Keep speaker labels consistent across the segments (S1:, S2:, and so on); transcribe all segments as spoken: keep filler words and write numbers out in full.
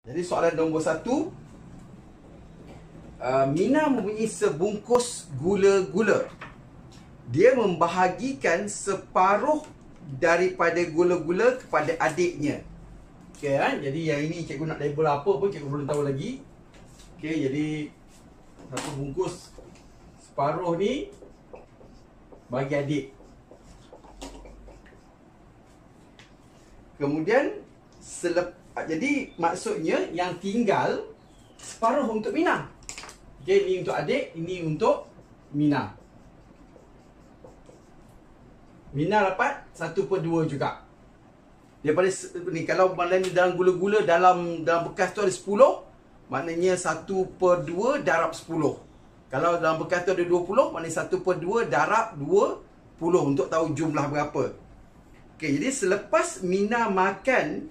S1: Jadi soalan nombor satu, uh, Mina mempunyai sebungkus gula-gula. Dia membahagikan separuh daripada gula-gula kepada adiknya. Okey kan? Jadi yang ini cikgu nak label apa pun cikgu belum tahu lagi. Okey, jadi satu bungkus separuh ni bagi adik. Kemudian selep jadi maksudnya yang tinggal separuh untuk Mina. Okey, ini untuk adik, ini untuk Mina. Mina dapat satu per dua juga. Daripada ni, kalau maknanya dalam gula-gula dalam dalam bekas tu ada sepuluh, maknanya satu per dua darab sepuluh. Kalau dalam bekas tu ada dua puluh, maknanya satu per dua darab dua puluh untuk tahu jumlah berapa. Okey, jadi selepas Mina makan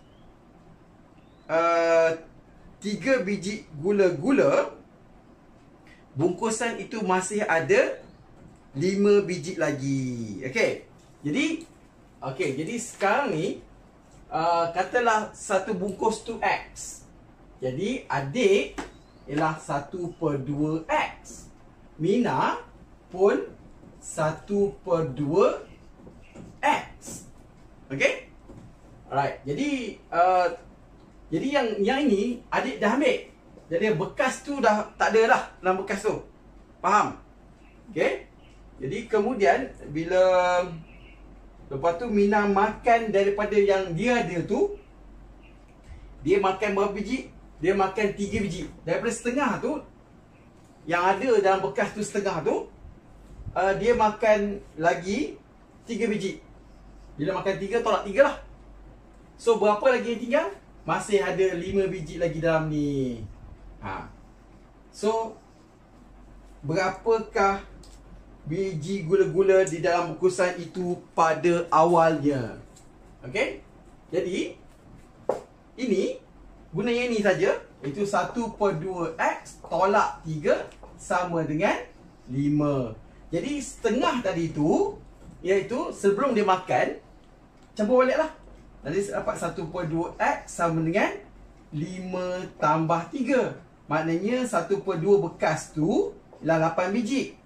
S1: uh, tiga biji gula-gula, bungkusan itu masih ada lima biji lagi. Okey. Jadi okey, jadi sekarang ni uh, katalah satu bungkus tu X. Jadi adik ialah satu per dua X. Mina pun satu per dua X. Okey? Alright. Jadi uh, jadi yang yang ini adik dah ambil. Jadi bekas tu dah tak ada dah dalam bekas tu. Faham? Okey? Jadi kemudian bila lepas tu Mina makan daripada yang dia ada tu, dia makan berapa biji? Dia makan tiga biji. Daripada setengah tu yang ada dalam bekas tu setengah tu, uh, dia makan lagi tiga biji. Bila makan tiga, tolak tiga lah. So berapa lagi yang tinggal? Masih ada lima biji lagi dalam ni. Ha. So berapakah biji gula-gula di dalam bungkusan itu pada awalnya? Okey? Jadi ini guna yang ini saja, iaitu satu per dua X tolak tiga sama dengan lima. Jadi setengah tadi tu, iaitu sebelum dia makan, campur baliklah. Jadi dapat satu per dua X sama dengan lima tambah tiga. Maknanya satu per dua bekas tu ialah lapan biji.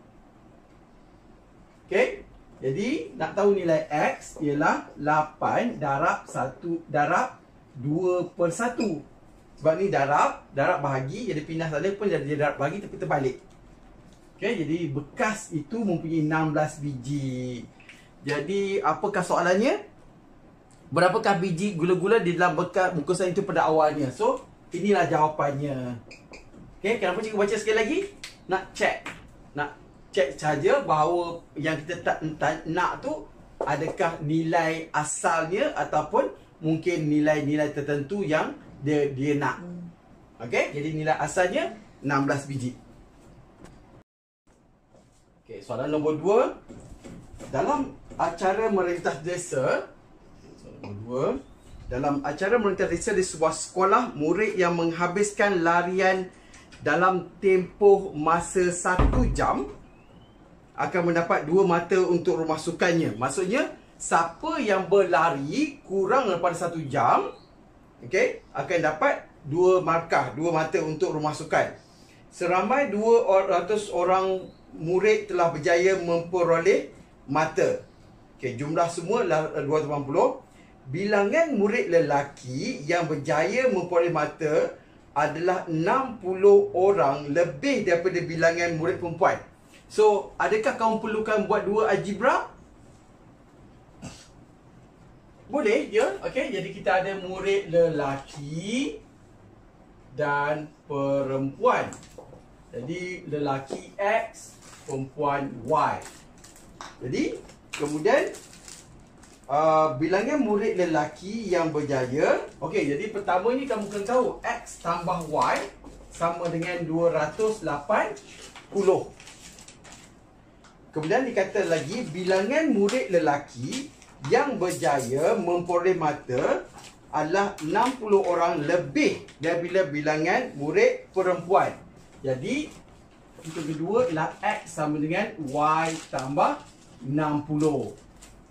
S1: Okey. Jadi nak tahu nilai X ialah lapan darab satu darab dua per satu. Sebab ni darab, darab bahagi, jadi pindah sana pun jadi darab bahagi tapi terbalik. Okey, jadi bekas itu mempunyai enam belas biji. Jadi apakah soalannya? Berapakah biji gula-gula di dalam bekas bungkusan itu pada awalnya? So, inilah jawapannya. Okey, kenapa cikgu baca sekali lagi? Nak check. Nak check saja bahawa yang kita tak, tak nak tu adakah nilai asalnya ataupun mungkin nilai-nilai tertentu yang dia dia nak. Okey, jadi nilai asalnya enam belas biji. Okey, soalan nombor dua. Dalam acara merentas desa, soalan nombor dua, dalam acara merentas desa di sebuah sekolah, murid yang menghabiskan larian dalam tempoh masa satu jam akan mendapat dua mata untuk rumah sukannya. Maksudnya, siapa yang berlari kurang daripada satu jam, okay, akan dapat dua markah, dua mata untuk rumah sukan. Seramai dua ratus orang murid telah berjaya memperoleh mata. Okay, jumlah semua adalah dua ratus lapan puluh. Bilangan murid lelaki yang berjaya memperoleh mata adalah enam puluh orang lebih daripada bilangan murid perempuan. So, adakah kamu perlukan buat dua algebra? Boleh je. Okey, jadi kita ada murid lelaki dan perempuan. Jadi lelaki X, perempuan Y. Jadi kemudian uh, bilangan murid lelaki yang berjaya. Okey, jadi pertama ni kamu kena tahu X tambah Y sama dengan dua ratus lapan puluh. Kemudian dikata lagi bilangan murid lelaki yang berjaya memperoleh mata adalah enam puluh orang lebih daripada bilangan murid perempuan. Jadi yang kedua ialah X sama dengan Y tambah enam puluh.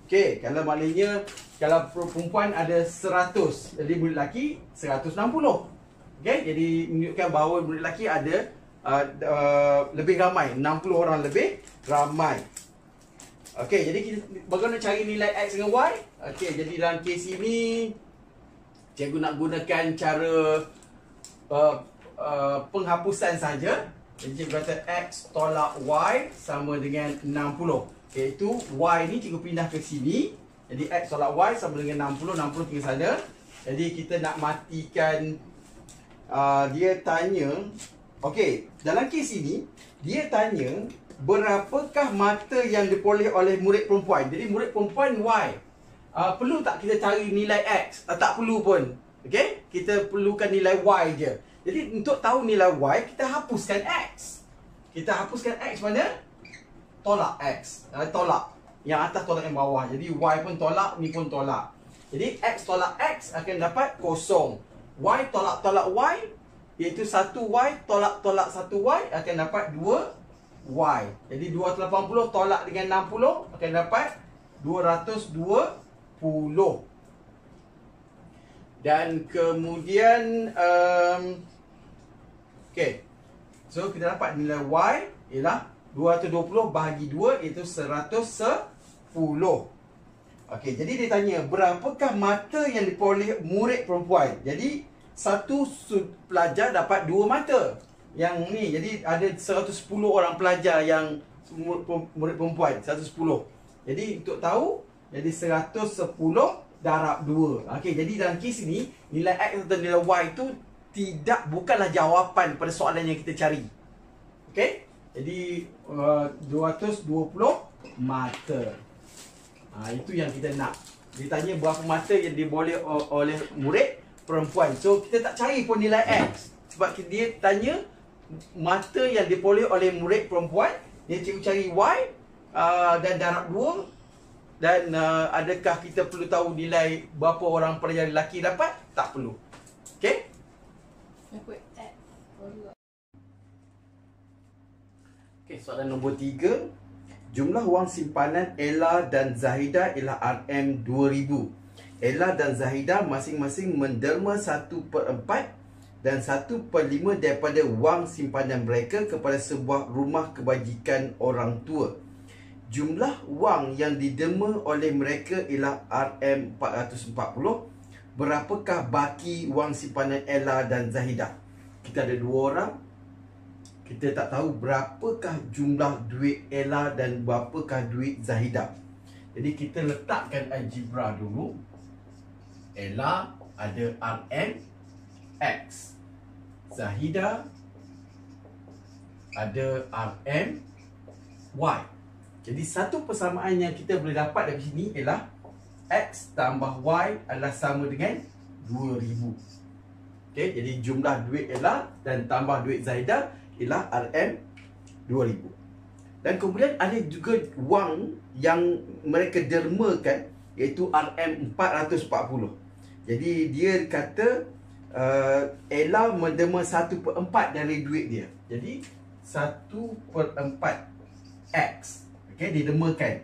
S1: Okey, kalau maknanya kalau perempuan ada seratus, jadi murid lelaki seratus enam puluh. Okey, jadi menunjukkan bahawa murid lelaki ada uh, uh, lebih ramai, enam puluh orang lebih ramai. Okey, jadi kita bagaimana cari nilai X dengan Y? Okey, jadi dalam kes ini cikgu nak gunakan cara uh, uh, penghapusan saja. Jadi cikgu kata X tolak Y sama dengan enam puluh. Iaitu Y ni cikgu pindah ke sini. Jadi X tolak Y sama dengan enam puluh. enam puluh tinggal sana. Jadi kita nak matikan. uh, Dia tanya. Okey, dalam kes ini dia tanya berapakah mata yang diperoleh oleh murid perempuan. Jadi murid perempuan Y. uh, Perlu tak kita cari nilai X? uh, Tak perlu pun. Okey, kita perlukan nilai Y je. Jadi untuk tahu nilai Y, kita hapuskan X. Kita hapuskan X mana? Tolak X. uh, Tolak. Yang atas tolak yang bawah. Jadi Y pun tolak, ni pun tolak. Jadi X tolak X akan dapat kosong. Y tolak-tolak Y, iaitu satu Y tolak-tolak satu Y akan dapat dua Y. Jadi dua ratus lapan puluh tolak dengan enam puluh akan dapat dua ratus dua puluh. Dan kemudian um, okey. So kita dapat nilai Y ialah dua ratus dua puluh bahagi dua iaitu seratus sepuluh. Okey, jadi dia tanya berapakah mata yang diperoleh murid perempuan. Jadi satu pelajar dapat dua mata. Yang ni, jadi ada seratus sepuluh orang pelajar yang murid perempuan, seratus sepuluh. Jadi untuk tahu, jadi seratus sepuluh darab dua. Okey, jadi dalam kes ini nilai X atau nilai Y itu tidak, bukanlah jawapan pada soalan yang kita cari. Okey? Jadi uh, dua ratus dua puluh mata. Ha, itu yang kita nak. Dia tanya berapa mata yang diboleh oleh murid perempuan. So kita tak cari pun nilai X. Sebab dia tanya mata yang diperoleh oleh murid perempuan. Dia cikgu cari Y uh, dan darab dua. Dan uh, adakah kita perlu tahu nilai berapa orang pelajar lelaki dapat? Tak perlu. Okey? Okey, soalan nombor tiga. Jumlah wang simpanan Ella dan Zahidah ialah R M dua ribu. Ella dan Zahidah masing-masing menderma satu per empat dan satu per lima daripada wang simpanan mereka kepada sebuah rumah kebajikan orang tua. Jumlah wang yang diderma oleh mereka ialah R M empat ratus empat puluh. Berapakah baki wang simpanan Ella dan Zahidah? Kita ada dua orang. Kita tak tahu berapakah jumlah duit Ella dan berapakah duit Zahidah. Jadi kita letakkan algebra dulu. Ella ada R M X. Zahidah ada R M Y. Jadi satu persamaan yang kita boleh dapat dari sini ialah X tambah Y adalah sama dengan dua ribu. Okay, jadi jumlah duit Ella dan tambah duit Zahidah ialah R M dua ribu. Dan kemudian ada juga wang yang mereka dermakan iaitu R M empat ratus empat puluh. Jadi dia kata uh, Ella menderma satu per empat dari duit dia. Jadi satu per empat X. Okay, didermakan.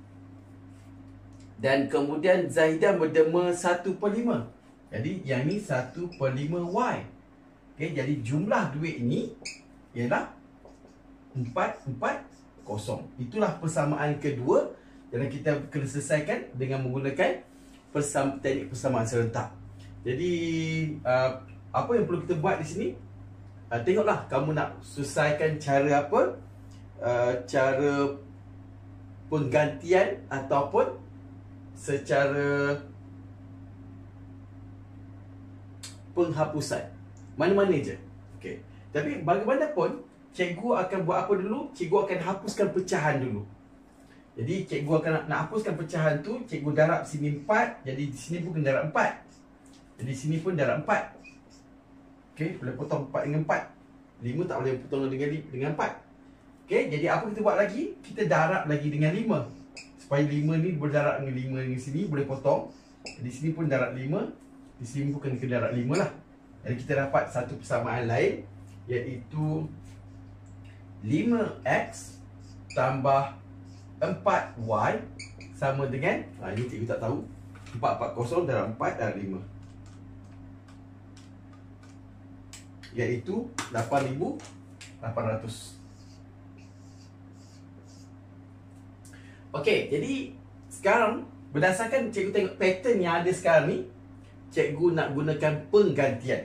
S1: Dan kemudian Zahidah menderma satu per lima. Jadi yang ni satu per lima Y. Okay, jadi jumlah duit ini ialah empat empat kosong. Itulah persamaan kedua yang kita kena selesaikan dengan menggunakan persam, teknik persamaan serentak. Jadi uh, apa yang perlu kita buat di sini? Uh, tengoklah kamu nak selesaikan cara apa? Uh, cara penggantian ataupun secara penghapusan. Mana-mana je. Okey. Tapi bagaimanapun, cikgu akan buat apa dulu? Cikgu akan hapuskan pecahan dulu. Jadi cikgu akan nak, nak hapuskan pecahan tu, cikgu darab sini empat, jadi di sini pun kena darab empat. Jadi sini pun darab empat. Okey, boleh potong empat dengan empat. lima tak boleh potong dengan dengan empat. Okey, jadi apa kita buat lagi? Kita darab lagi dengan lima. Supaya lima ni berdarab dengan lima dengan sini, boleh potong. Di sini pun darab lima, di sini pun kena kena darab lima lah. Jadi kita dapat satu persamaan lain, iaitu lima X tambah empat Y sama dengan, ha, ini cikgu tak tahu, empat ratus empat puluh darab empat darab lima, iaitu lapan ribu lapan ratus. Okey, jadi sekarang berdasarkan cikgu tengok pattern yang ada sekarang ni, cikgu nak gunakan penggantian.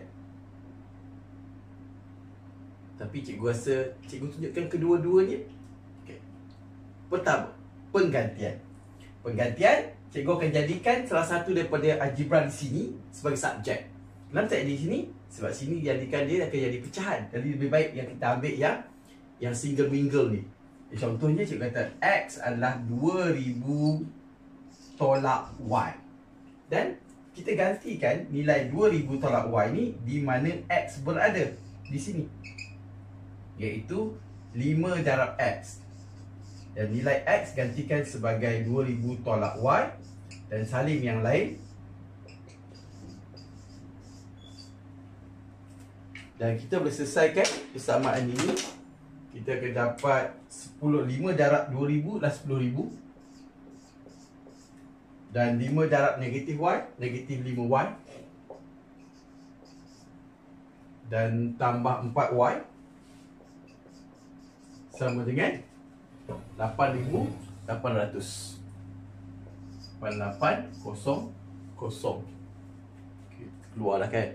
S1: Tapi cikgu rasa cikgu tunjukkan kedua-duanya. Okey. Pertama, penggantian. Penggantian, cikgu akan jadikan salah satu daripada algebra di sini sebagai subjek. Kenapa tak di sini? Sebab sini jadikan dia akan jadi pecahan. Jadi lebih baik yang kita ambil yang yang single mingle ni. Eh, contohnya cikgu kata X adalah dua ribu tolak Y. Dan kita gantikan nilai dua ribu tolak Y ni di mana X berada. Di sini. Iaitu lima darab X. Dan nilai X gantikan sebagai dua ribu tolak Y. Dan salin yang lain. Dan kita boleh selesaikan persamaan ini. Kita akan dapat sepuluh, lima darab dua ribu adalah sepuluh ribu. Dan lima darab negatif Y, negatif lima Y. Dan tambah empat Y sama dengan lapan ribu lapan ratus. lapan lapan kosong kosong. Keluarlah kan.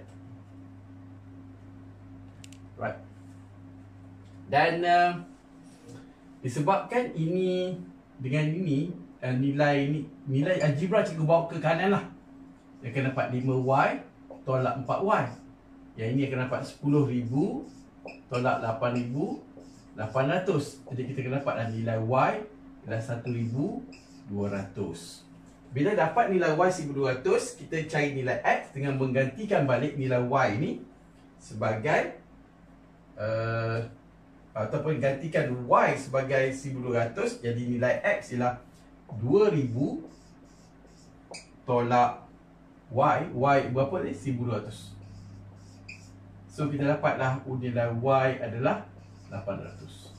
S1: Right. Dan uh, disebabkan ini dengan ini uh, nilai ni, nilai algebra cikgu bawa ke kanan lah. Dia akan dapat lima Y tolak empat Y. Yang ini akan dapat sepuluh ribu tolak lapan ribu lapan ratus. Jadi kita akan dapatlah nilai Y adalah satu ribu dua ratus. Bila dapat nilai Y seribu dua ratus, kita cari nilai X dengan menggantikan balik nilai Y ini sebagai uh, ataupun gantikan Y sebagai seribu dua ratus. Jadi nilai X ialah dua ribu tolak Y. Y berapa ni? seribu dua ratus. So kita dapatlah nilai Y adalah lapan ratus.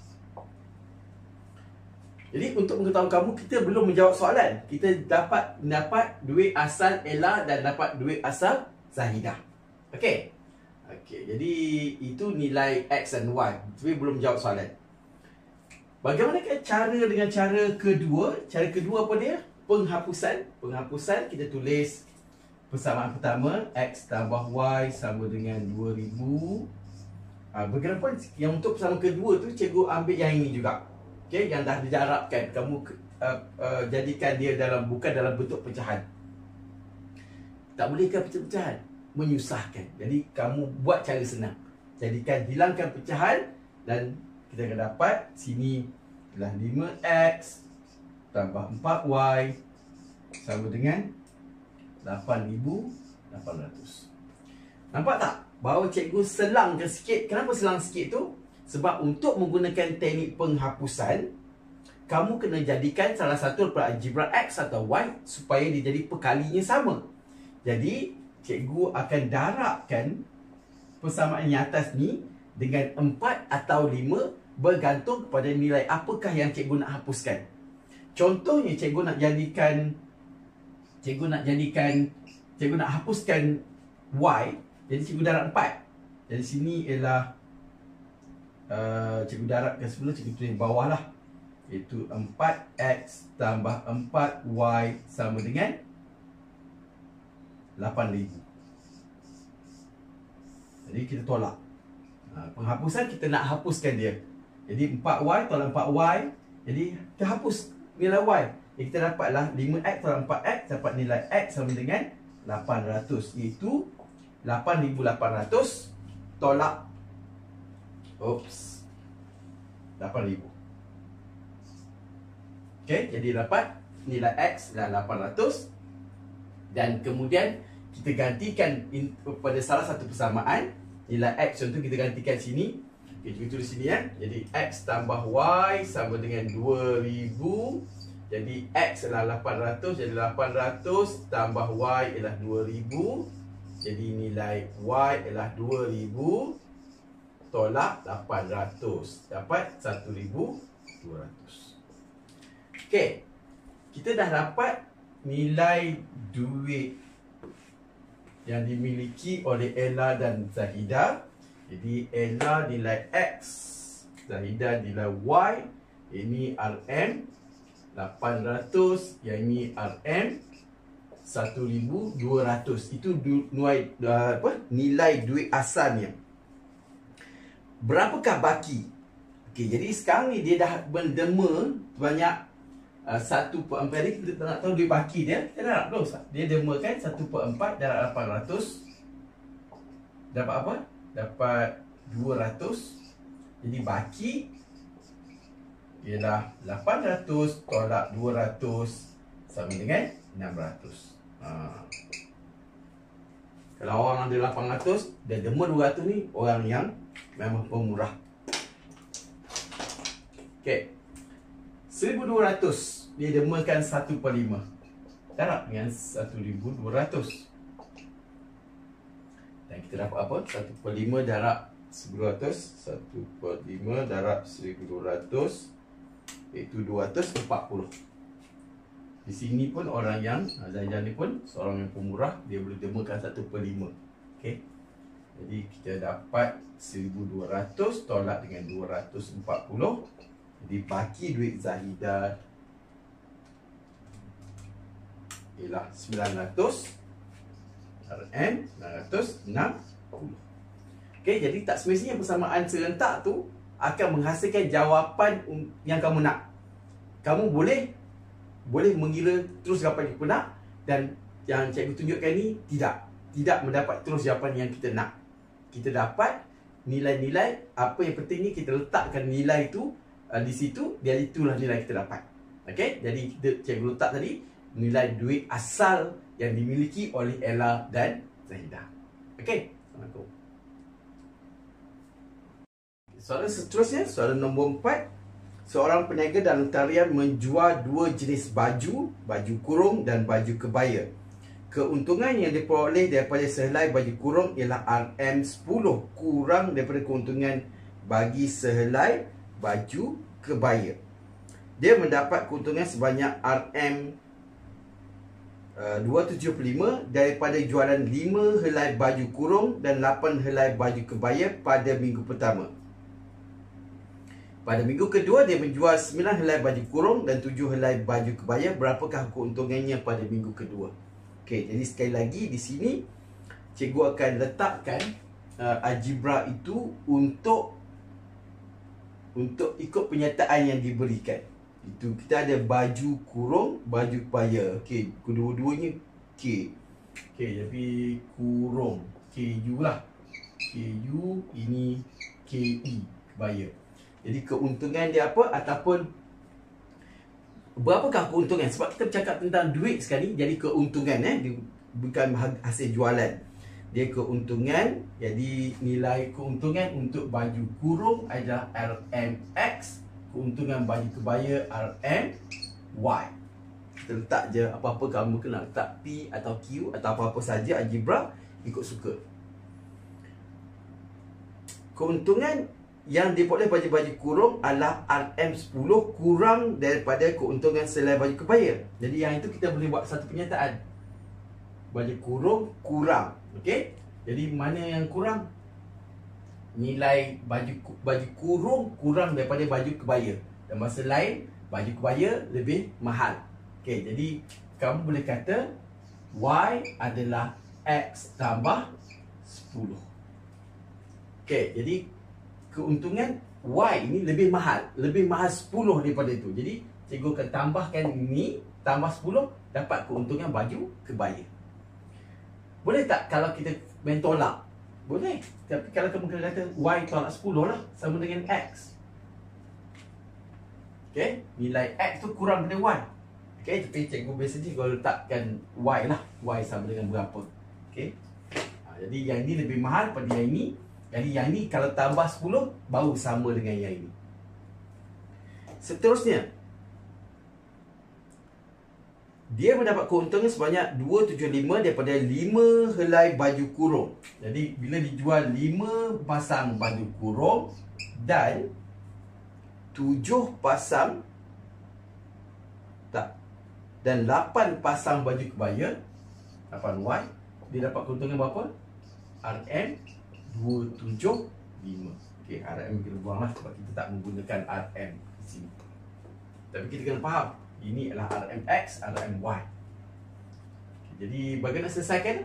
S1: Jadi untuk mengetahui kamu, kita belum menjawab soalan. Kita dapat dapat duit asal Ella dan dapat duit asal Zahidah. Okey. Okey, jadi itu nilai X dan Y. Tapi belum jawab soalan. Bagaimanakah cara dengan cara kedua? Cara kedua apa dia? Penghapusan. Penghapusan kita tulis persamaan pertama, X tambah Y sama dengan dua ribu. Ha, berkenapa yang untuk persamaan kedua tu cikgu ambil yang ini juga. Okey, yang dah dijarabkan. Kamu uh, uh, jadikan dia dalam, bukan dalam bentuk pecahan. Tak bolehkah pecah-pecahan? Menyusahkan. Jadi kamu buat cara senang. Jadikan, hilangkan pecahan dan kita akan dapat sini adalah lima X tambah empat Y sama dengan lapan ribu lapan ratus. Nampak tak? Bahawa cikgu selangkan sikit. Kenapa selang sikit tu? Sebab untuk menggunakan teknik penghapusan, kamu kena jadikan salah satu daripada algebra X atau Y supaya dia jadi perkalinya sama. Jadi cikgu akan darabkan persamaan yang atas ni dengan empat atau lima bergantung kepada nilai apakah yang cikgu nak hapuskan. Contohnya cikgu nak jadikan cikgu nak jadikan cikgu nak hapuskan Y, jadi cikgu darab empat. Jadi sini ialah uh, cikgu darabkan sebelum cikgu tulis bawah lah, iaitu empat X tambah empat Y sama dengan lapan ribu. Jadi kita tolak. Ha, penghapusan kita nak hapuskan dia. Jadi empat Y tolak empat Y. Jadi kita hapus nilai Y. Jadi kita dapatlah lima X tolak empat X, dapat nilai X sama dengan lapan ratus. Iaitu lapan ribu lapan ratus tolak Oops lapan ribu. Okey, jadi dapat nilai X adalah lapan ratus. Dan kemudian kita gantikan in, pada salah satu persamaan. Nilai X contoh kita gantikan sini. Okey, kita tulis sini ya. Jadi X tambah Y sama dengan dua ribu. Jadi X adalah lapan ratus. Jadi lapan ratus tambah Y ialah dua ribu. Jadi nilai Y ialah dua ribu tolak lapan ratus. Dapat satu ribu dua ratus. Okey. kita dah dapat nilai duit yang dimiliki oleh Ella dan Zahidah. Jadi Ella nilai X, Zahidah nilai Y. Ini R M lapan ratus, yang ini R M seribu dua ratus. Itu du, nilai, uh, apa? nilai duit asalnya. Berapakah baki? Okey, jadi sekarang ni dia dah mendema banyak uh, satu per empat. Jadi kita nak tahu duit baki dia. Kita nak close. Dia demakan satu per empat darab lapan ratus. Dapat apa? Dapat dua ratus. Jadi baki ialah lapan ratus tolak dua ratus sama dengan enam ratus. Ha. Kalau orang ada lapan ratus, dia dema dua ratus ni orang yang memang pemurah. Okey. seribu dua ratus dia demakan satu per lima. Darab dengan seribu dua ratus. Dan kita dapat apa? satu per lima darab seribu dua ratus. satu per lima darab seribu dua ratus, iaitu dua ratus empat puluh. Di sini pun orang yang Zahidah ni pun seorang yang pemurah, dia boleh demakan satu per lima. Okey. Jadi kita dapat seribu dua ratus tolak dengan dua ratus empat puluh. Jadi baki duit Zahidah ialah sembilan ratus R M sembilan ratus enam puluh. Okey, jadi tak semestinya persamaan serentak tu akan menghasilkan jawapan yang kamu nak. Kamu boleh boleh mengira terus jawapan yang kamu nak, dan yang cikgu tunjukkan ni tidak tidak mendapat terus jawapan yang kita nak. Kita dapat nilai-nilai, apa yang penting ni kita letakkan nilai tu uh, di situ, dan itulah nilai kita dapat. Okey, jadi kita cikgu letak tadi nilai duit asal yang dimiliki oleh Ella dan Zahidah. Okey, Assalamualaikum. Soalan seterusnya, soalan nombor empat. Seorang peniaga dalam talian menjual dua jenis baju, baju kurung dan baju kebaya. Keuntungan yang diperoleh daripada sehelai baju kurung ialah R M sepuluh, kurang daripada keuntungan bagi sehelai baju kebaya. Dia mendapat keuntungan sebanyak R M uh, dua ratus tujuh puluh lima daripada jualan lima helai baju kurung dan lapan helai baju kebaya pada minggu pertama. Pada minggu kedua, dia menjual sembilan helai baju kurung dan tujuh helai baju kebaya. Berapakah keuntungannya pada minggu kedua? Okey, jadi sekali lagi di sini cikgu akan letakkan uh, algebra itu untuk untuk ikut penyertaan yang diberikan. Itu kita ada baju kurung, baju kebaya. Okey, kedua-duanya K. Okey, jadi kurung K U lah. K U, ini K E, kebaya. Jadi keuntungan dia apa, ataupun berapakah keuntungan? Sebab kita bercakap tentang duit sekali, jadi keuntungan eh dia bukan hasil jualan. Dia keuntungan, jadi nilai keuntungan untuk baju kurung adalah R M X, keuntungan baju kebaya R M Y. Kita letak je apa-apa kamu kena letak P atau Q atau apa-apa saja algebra, ikut suka. Keuntungan yang diperoleh baju-baju kurung adalah R M sepuluh, kurang daripada keuntungan selai baju kebaya. Jadi yang itu kita boleh buat satu pernyataan. Baju kurung kurang. Okey? Jadi mana yang kurang? Nilai baju baju kurung kurang daripada baju kebaya. Dan masa lain baju kebaya lebih mahal. Okey, jadi kamu boleh kata Y adalah X tambah sepuluh. Okey, jadi keuntungan Y ini lebih mahal, lebih mahal sepuluh daripada itu. Jadi cikgu akan tambahkan ini, tambah sepuluh, dapat keuntungan baju kebaya. Boleh tak kalau kita main tolak? Boleh. Tapi kalau kamu kena kata Y tolak sepuluh lah, sama dengan X. Okey, nilai X tu kurang daripada Y. Okey, tapi cikgu biasanya cikgu letakkan Y lah. Y sama dengan berapa. Okey. Ha, jadi yang ini lebih mahal pada yang ini. Jadi yang ini kalau tambah sepuluh baru sama dengan yang ini. Seterusnya, dia mendapat keuntungan sebanyak dua ratus tujuh puluh lima daripada lima helai baju kurung. Jadi bila dijual lima pasang baju kurung dan tujuh pasang tak dan lapan pasang baju kebaya, lapan Y, dia dapat keuntungan berapa? R M dua tujuh lima. Okey, R M kita buanglah sebab kita tak menggunakan R M di sini. Tapi kita kena faham, ini adalah R M X, R M Y. Okay, jadi bagaimana selesaikan?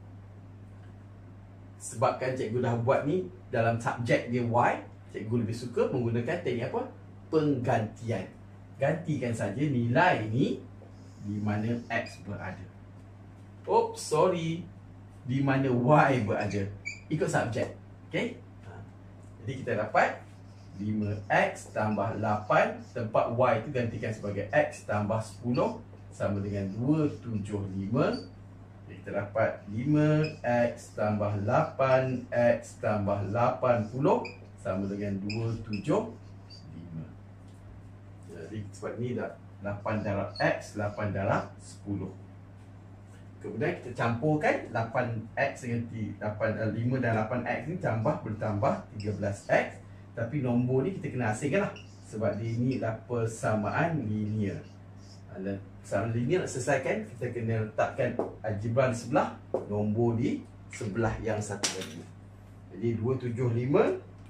S1: Sebabkan cikgu dah buat ni dalam subjek dia Y, cikgu lebih suka menggunakan teknik apa? Penggantian. Gantikan saja nilai ni di mana X berada. Oops, sorry. Di mana Y berada. Ikut subjek. Okey? Ha. Jadi kita dapat lima X tambah lapan. Tempat Y itu gantikan sebagai X tambah sepuluh. Sama dengan dua tujuh lima. Jadi kita dapat lima X tambah lapan. X tambah lapan puluh. Sama dengan dua tujuh lima. Jadi sebab ni dah lapan darab X, lapan darab sepuluh. Kemudian kita campurkan lapan X dengan lapan, lima dan lapan X ni tambah bertambah tiga belas X. Tapi nombor ni kita kena asingkan lah, sebab dia ni adalah persamaan linear. Dan persamaan linear nak selesaikan, kita kena letakkan algebra di sebelah, nombor di sebelah yang satu lagi. Jadi dua tujuh lima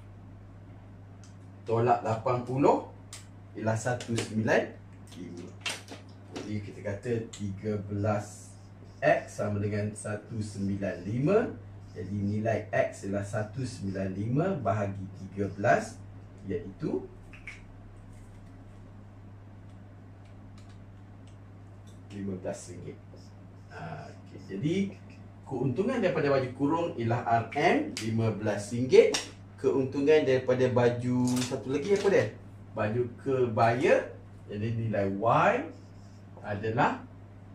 S1: tolak lapan puluh ialah seratus sembilan puluh lima. Jadi kita kata tiga belas X sama dengan seratus sembilan puluh lima. Jadi nilai X ialah seratus sembilan puluh lima bahagi tiga belas, iaitu lima belas ringgit. Ha, okay. Jadi keuntungan daripada baju kurung ialah R M lima belas ringgit. Keuntungan daripada baju satu lagi apa dia? Baju kebaya, jadi nilai Y adalah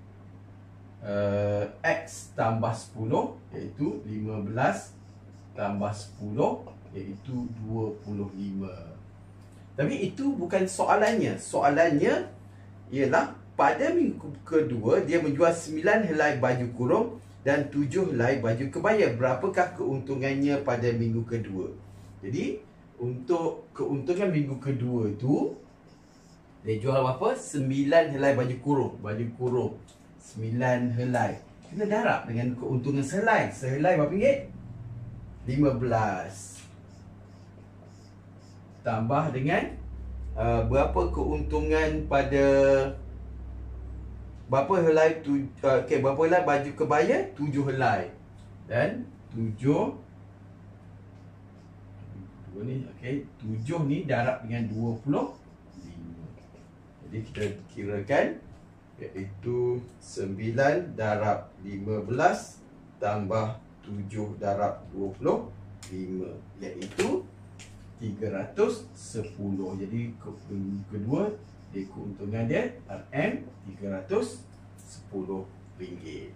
S1: Uh, X tambah sepuluh, iaitu lima belas tambah sepuluh, iaitu dua puluh lima. Tapi itu bukan soalannya. Soalannya ialah pada minggu kedua dia menjual sembilan helai baju kurung dan tujuh helai baju kebaya. Berapakah keuntungannya pada minggu kedua? Jadi untuk keuntungan minggu kedua itu, dia jual berapa? sembilan helai baju kurung. Baju kurung sembilan helai. Kena darab dengan keuntungan sehelai. Sehelai berapa ringgit? lima belas. Tambah dengan uh, berapa keuntungan pada berapa helai tu, uh, okay, berapa helai baju kebaya? tujuh helai. Dan tujuh ni, okey, tujuh ni darab dengan dua puluh lima. Jadi kita kirakan iaitu sembilan darab lima belas tambah tujuh darab dua puluh lima, iaitu tiga ratus sepuluh. Jadi kedua dia keuntungan dia R M tiga ratus sepuluh ringgit.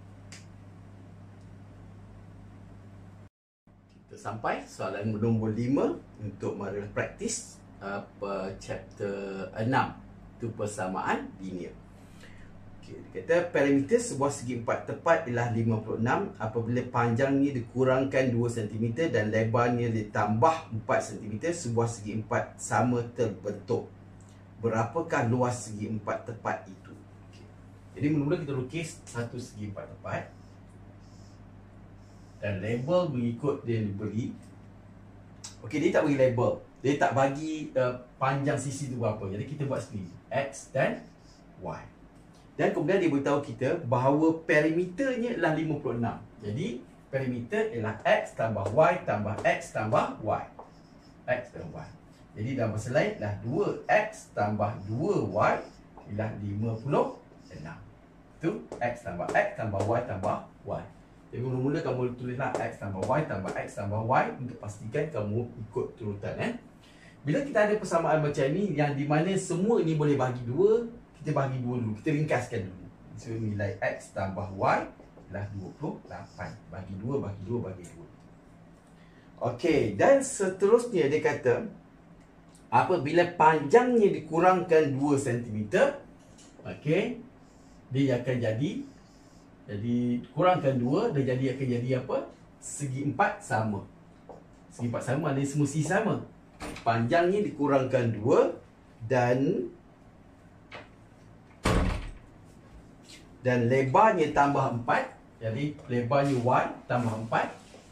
S1: Kita sampai soalan nombor lima untuk marilah praktis apa chapter enam, itu persamaan linear. Dia kata parameter sebuah segi empat tepat ialah lima puluh enam apabila panjangnya dikurangkan dua sentimeter dan lebarnya ditambah empat sentimeter, sebuah segi empat sama terbentuk. Berapakah luas segi empat tepat itu? Okay. Jadi mula-mula kita lukis satu segi empat tepat dan label mengikut dia diberi. Okey, dia tak bagi label. Dia tak bagi uh, panjang sisi tu berapa. Jadi kita buat sendiri, X dan Y. Dan kemudian dia beritahu kita bahawa perimeternya adalah lima puluh enam. Jadi perimeter ialah X tambah Y tambah X tambah Y. X dan Y. Jadi dalam bahasa lain adalah dua X tambah dua Y ialah lima puluh enam. Itu X tambah X tambah Y tambah Y. Jadi mula-mula kamu tulislah X tambah Y tambah X tambah Y untuk pastikan kamu ikut turutan. Eh? Bila kita ada persamaan macam ni yang di mana semua ini boleh bagi dua, kita bagi dua dulu, kita ringkaskan dulu. So nilai X tambah Y adalah dua puluh lapan. Bagi dua, bagi dua, bagi dua. Okey, dan seterusnya dia kata apabila panjangnya dikurangkan dua sentimeter, okey, dia akan jadi jadi kurangkan dua, dia jadi akan jadi apa? Segi empat sama. Segi empat sama ada semua sisi sama. Panjangnya dikurangkan dua dan dan lebarnya tambah empat. Jadi lebarnya Y tambah empat,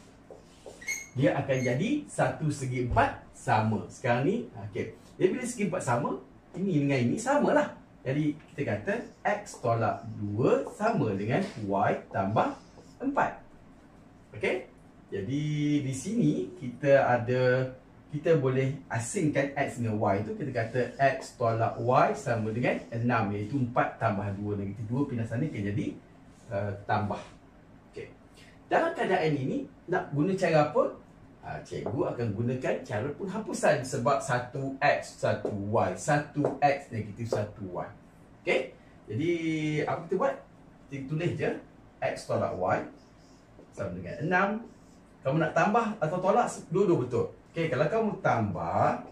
S1: dia akan jadi satu segi empat sama. Sekarang ni, okey. Jadi bila segi empat sama, ini dengan ini sama lah. Jadi kita kata X tolak dua sama dengan Y tambah empat. Okey. Jadi di sini kita ada, kita boleh asingkan X dengan Y tu. Kita kata X tolak Y sama dengan enam, iaitu empat tambah dua. Negatif dua pindah sana akan jadi uh, tambah. Okay. Dalam keadaan ini, nak guna cara apa? Ha, cikgu akan gunakan cara penghapusan sebab satu X, satu Y. satu X negatif satu Y. Okay. Jadi, apa kita buat? Kita tulis je X tolak Y sama dengan enam. Kamu nak tambah atau tolak, dua-dua betul. Okay, kalau kamu tambah,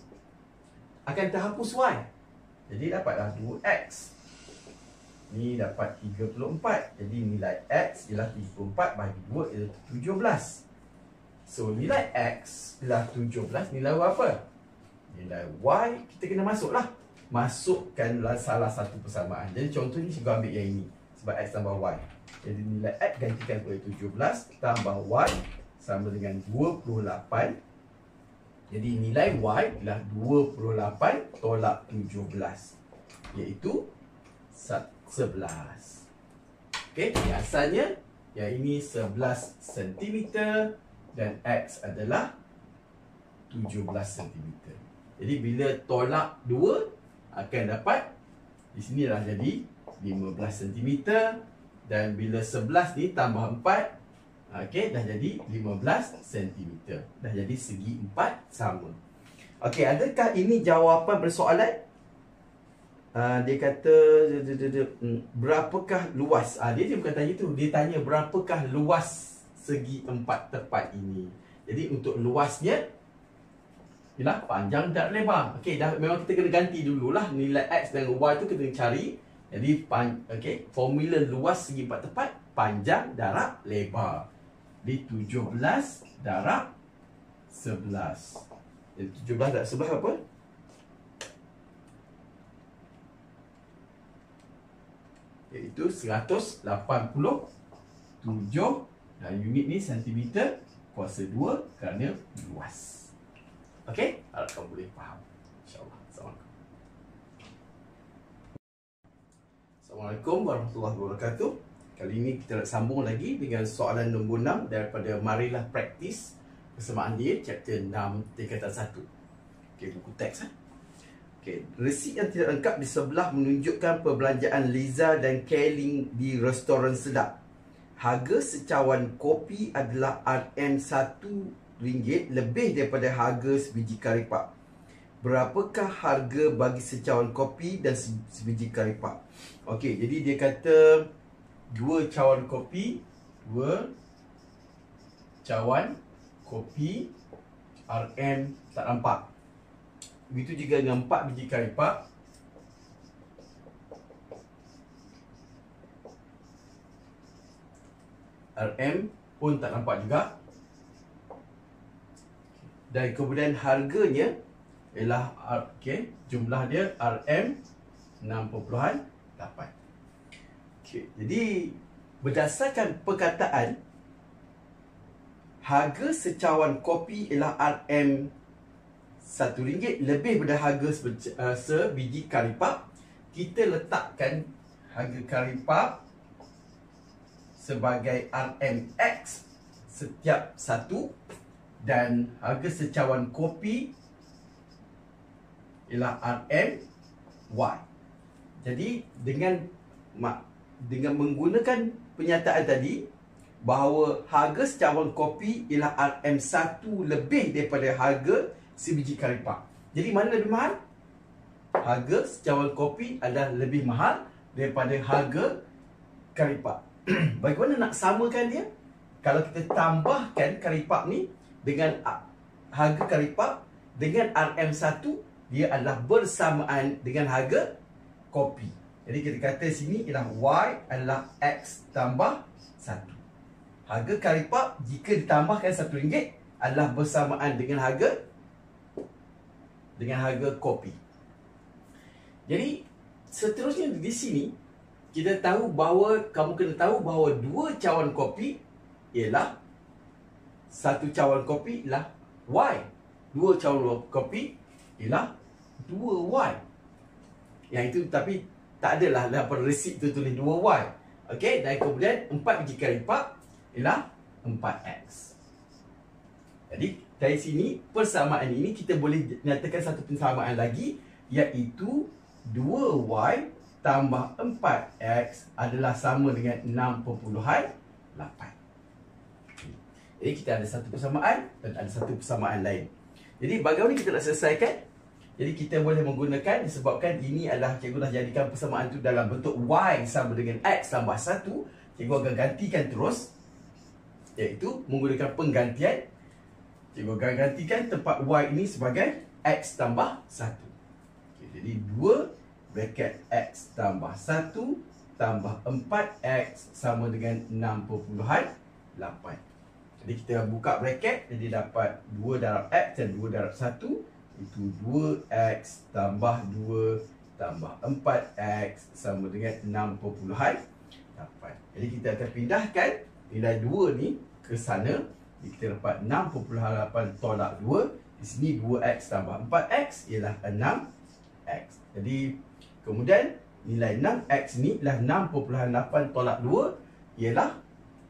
S1: akan terhapus Y. Jadi, dapatlah dua X. Ni dapat tiga puluh empat. Jadi nilai X ialah tiga puluh empat bahagi dua ialah tujuh belas. So nilai X ialah tujuh belas. Nilai Y apa? Nilai Y kita kena masuklah. Masukkanlah salah satu persamaan. Jadi contohnya saya ambil yang ini. Sebab X tambah Y. Jadi nilai X gantikan oleh tujuh belas tambah Y sama dengan dua puluh lapan. Jadi nilai Y ialah dua puluh lapan tolak tujuh belas. Iaitu sebelas. Okey, yang asalnya yang ini sebelas sentimeter dan X adalah tujuh belas sentimeter. Jadi bila tolak dua akan dapat di sinilah jadi lima belas sentimeter dan bila sebelas ni tambah empat, okey, dah jadi lima belas sentimeter. Dah jadi segi empat sama. Okey, adakah ini jawapan persoalan? Uh, dia kata berapakah luas? Ah, dia, dia bukan tanya tu, dia tanya berapakah luas segi empat tepat ini. Jadi untuk luasnya ialah panjang dan lebar. Okey, dah memang kita kena ganti dululah nilai X dan Y tu kita cari. Jadi pan, okey, formula luas segi empat tepat panjang darab lebar. Di tujuh belas darab sebelas. Jadi tujuh belas darab sebelas apa? Iaitu seratus lapan puluh tujuh dan unit ni sentimeter kuasa dua kerana luas. Okey, harap kamu boleh faham. InsyaAllah. Assalamualaikum. Assalamualaikum warahmatullahi wabarakatuh. Kali ini kita nak sambung lagi dengan soalan nombor enam daripada Marilah Praktis Persamaan Dia chapter enam tingkatan satu. Okey, buku teks eh. Okay. Resit yang tidak lengkap di sebelah menunjukkan perbelanjaan Liza dan Kelly di restoran sedap. Harga secawan kopi adalah R M satu ringgit lebih daripada harga sebiji karipak. Berapakah harga bagi secawan kopi dan sebiji karipak? Okey, jadi dia kata dua cawan kopi, dua cawan kopi R M tak nampak. Begitu juga dengan empat biji karipak. R M pun tak nampak juga. Dan kemudian harganya ialah, okay, jumlah dia R M enam puluh lapan. Okay, jadi berdasarkan perkataan harga secawan kopi ialah R M satu ringgit lebih daripada harga uh, sebiji karipak, kita letakkan harga karipak sebagai R M X setiap satu dan harga secawan kopi ialah R M Y. Jadi dengan dengan menggunakan pernyataan tadi bahawa harga secawan kopi ialah R M satu lebih daripada harga sebiji karipak. Jadi mana lebih mahal? Harga secawan kopi adalah lebih mahal daripada harga karipak. Bagaimana nak samakan dia? Kalau kita tambahkan karipak ni dengan harga karipak dengan R M satu, dia adalah bersamaan dengan harga kopi. Jadi kita kata sini ialah Y adalah X tambah satu. Harga karipak jika ditambahkan satu ringgit adalah bersamaan dengan harga dengan harga kopi. Jadi seterusnya di sini kita tahu bahawa, kamu kena tahu bahawa dua cawan kopi ialah, satu cawan kopi ialah Y. Dua cawan kopi ialah dua Y. Yang itu tapi tak adalah dalam resit tu tulis dua Y. Okey, dan kemudian empat biji kari pak ialah empat X. Jadi dari sini persamaan ini kita boleh nyatakan satu persamaan lagi, iaitu dua Y tambah empat X adalah sama dengan enam perpuluhan lapan. Jadi kita ada satu persamaan dan ada satu persamaan lain. Jadi bagaimana kita nak selesaikan? Jadi kita boleh menggunakan, disebabkan ini adalah cikgu dah jadikan persamaan itu dalam bentuk Y sama dengan X tambah satu. Cikgu akan gantikan terus, iaitu menggunakan penggantian. Cikgu akan gantikan tempat Y ini sebagai X tambah satu. Okay, jadi dua bracket X tambah satu tambah empat X sama dengan enam perpuluhan lapan. Jadi kita buka bracket, jadi dapat dua darab X dan dua darab satu. Itu dua X tambah dua tambah empat X sama dengan enam perpuluhan lapan. Jadi kita akan pindahkan nilai dua ni ke sana. Jadi kita dapat enam perpuluhan lapan tolak dua. Di sini dua X tambah empat X ialah enam X. Jadi kemudian nilai enam X ni ialah enam perpuluhan lapan tolak dua ialah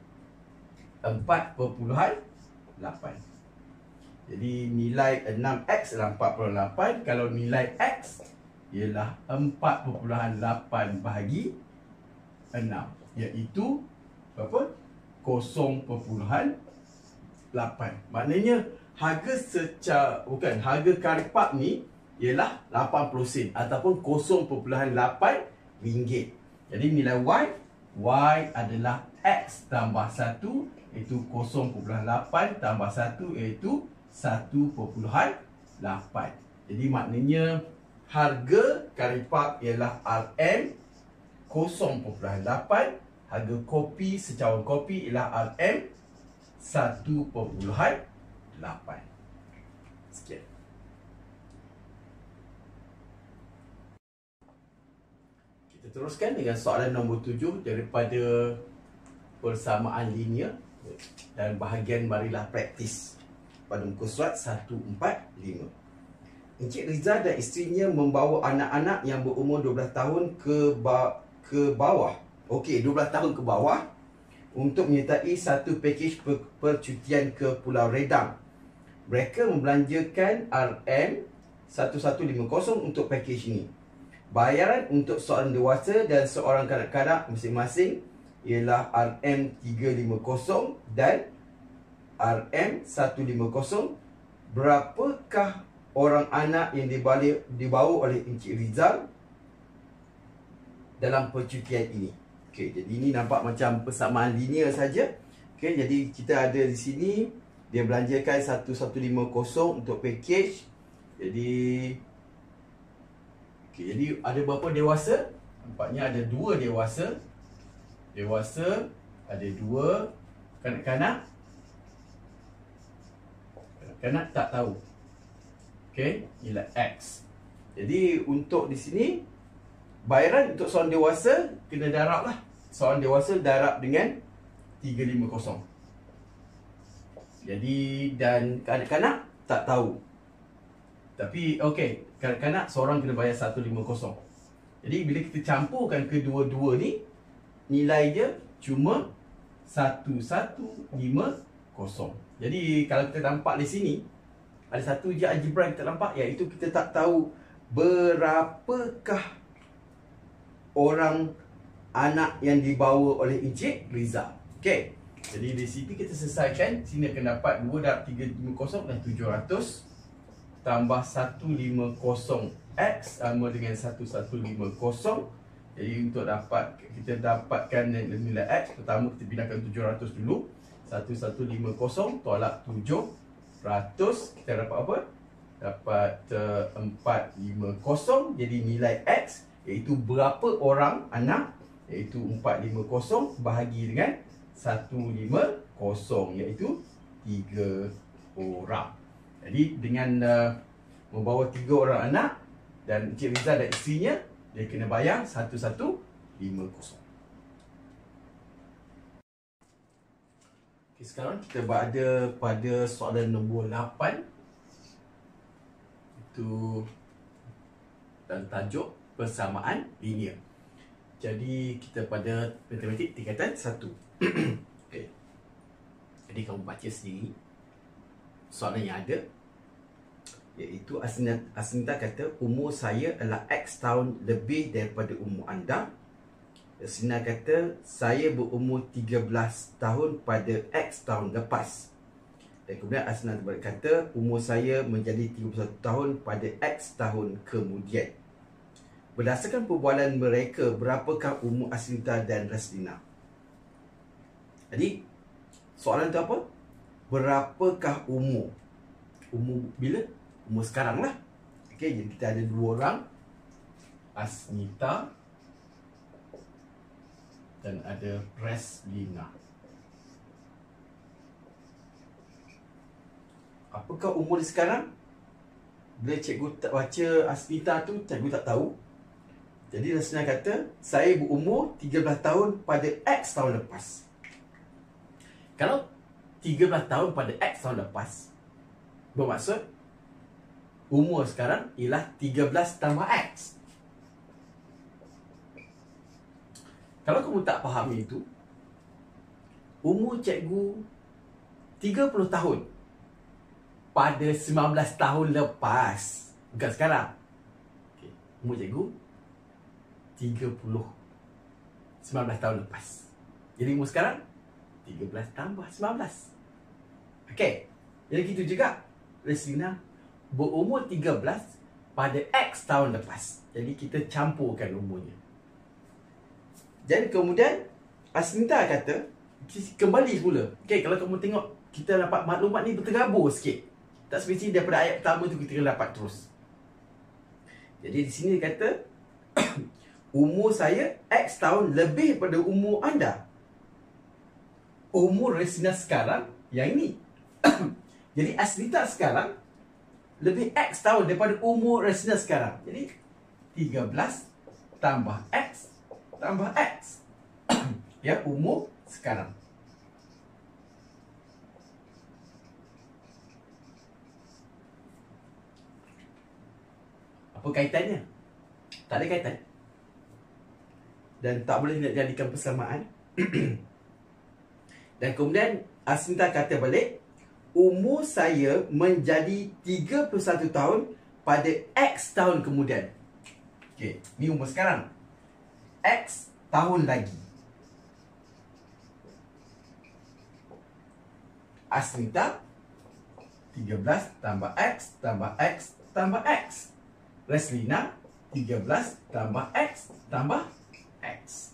S1: empat perpuluhan lapan. Jadi nilai enam X adalah empat perpuluhan lapan. Kalau nilai X ialah empat perpuluhan lapan bahagi enam, iaitu berapa? kosong perpuluhan lapan. Maknanya harga secara, bukan, harga kari pak ni ialah lapan puluh sen ataupun kosong perpuluhan lapan ringgit. Jadi nilai Y, Y adalah X tambah satu, iaitu kosong perpuluhan lapan tambah satu, iaitu satu perpuluhan lapan. Jadi maknanya harga kari pak ialah R M kosong perpuluhan lapan. Harga kopi secawan kopi ialah R M satu perpuluhan lapan. Sekian. Kita teruskan dengan soalan nombor tujuh daripada persamaan linear dan bahagian marilah praktis pada muka surat seratus empat puluh lima. Encik Riza dan isterinya membawa anak-anak yang berumur dua belas tahun ke ba ke bawah. Okey, dua belas tahun ke bawah untuk menyertai satu pakej per percutian ke Pulau Redang. Mereka membelanjakan R M seribu lima puluh untuk pakej ini. Bayaran untuk seorang dewasa dan seorang kanak-kanak masing-masing ialah R M tiga ratus lima puluh dan R M seratus lima puluh. Berapakah orang anak yang dibalik, dibawa oleh Encik Rizal dalam percutian ini? Okey, jadi ini nampak macam persamaan linear saja. Okey, jadi kita ada di sini dia belanjakan seribu lima puluh untuk pakej. Jadi okey, jadi ada berapa dewasa? Nampaknya ada dua dewasa. Dewasa ada dua, kanak-kanak kanak-kanak tak tahu. Okey, ialah X. Jadi untuk di sini bayaran untuk seorang dewasa kena darab lah. Seorang dewasa darab dengan tiga ratus lima puluh. Jadi dan kanak-kanak tak tahu. Tapi okey, kanak-kanak seorang kena bayar seribu lima puluh. Jadi bila kita campurkan kedua-dua ni, nilai dia cuma seribu lima puluh. Jadi kalau kita nampak di sini ada satu je algebra yang kita nampak, iaitu kita tak tahu berapakah orang anak yang dibawa oleh Encik Rizal. Okey. Jadi di sini kita selesaikan. Sini akan dapat dua darab tiga ratus lima puluh dan tujuh ratus tambah seratus lima puluh X sama dengan seribu lima puluh. Jadi untuk dapat kita dapatkan nilai X, pertama kita pindahkan tujuh ratus dulu. seribu lima puluh tolak tujuh ratus, kita dapat apa? Dapat uh, empat ratus lima puluh. Jadi nilai X iaitu berapa orang anak, iaitu empat ratus lima puluh bahagi dengan seratus lima puluh, iaitu tiga orang. Jadi dengan uh, membawa tiga orang anak dan Encik Rizal dan isterinya, dia kena bayar seribu lima puluh. Okay, sekarang kita berada pada soalan nombor lapan. Itu dan tajuk persamaan linear. Jadi kita pada matematik tingkatan satu. Okay. Jadi kamu baca sendiri soalan yang ada, iaitu Asnita, Asnita kata umur saya adalah X tahun lebih daripada umur anda. Asnita kata saya berumur tiga belas tahun pada X tahun lepas. Dan kemudian Asnita berkata umur saya menjadi tiga puluh satu tahun pada X tahun kemudian. Berdasarkan perbualan mereka, berapakah umur Asnita dan Raslina? Jadi soalan tu apa? Berapakah umur? Umur bila? Umur sekarang lah. Okay, jadi kita ada dua orang, Asnita dan ada Raslina. Apakah umur dia sekarang? Bila cikgu tak baca Asnita tu, cikgu tak tahu. Jadi Raslina kata saya berumur tiga belas tahun pada X tahun lepas. Kalau tiga belas tahun pada X tahun lepas, bermaksud umur sekarang ialah tiga belas tambah X. Kalau kamu tak faham itu, umur cikgu tiga puluh tahun pada sembilan belas tahun lepas, bukan sekarang. Okay. Umur cikgu tiga puluh sembilan belas tahun lepas. Jadi umur sekarang tiga belas tambah sembilan belas. Okey. Jadi gitu juga Raslina berumur tiga belas pada X tahun lepas. Jadi kita campurkan umurnya. Dan kemudian Asnita kata kembali semula. Okey, kalau kamu tengok kita dapat maklumat ni berterabur sikit. Tak semestinya daripada ayat pertama tu kita kena dapat terus. Jadi di sini dia kata umur saya X tahun lebih pada umur anda. Umur Raslina sekarang yang ini. Jadi Asnita sekarang lebih X tahun daripada umur Raslina sekarang. Jadi tiga belas tambah X tambah X. Ya, umur sekarang. Apa kaitannya? Tak ada kaitan. Dan tak boleh nak jadikan persamaan. Dan kemudian Asnita kata balik, umur saya menjadi tiga puluh satu tahun pada X tahun kemudian. Okey, ni umur sekarang. X tahun lagi. Asnita tiga belas tambah X tambah X tambah X. Raslina tiga belas tambah X tambah X.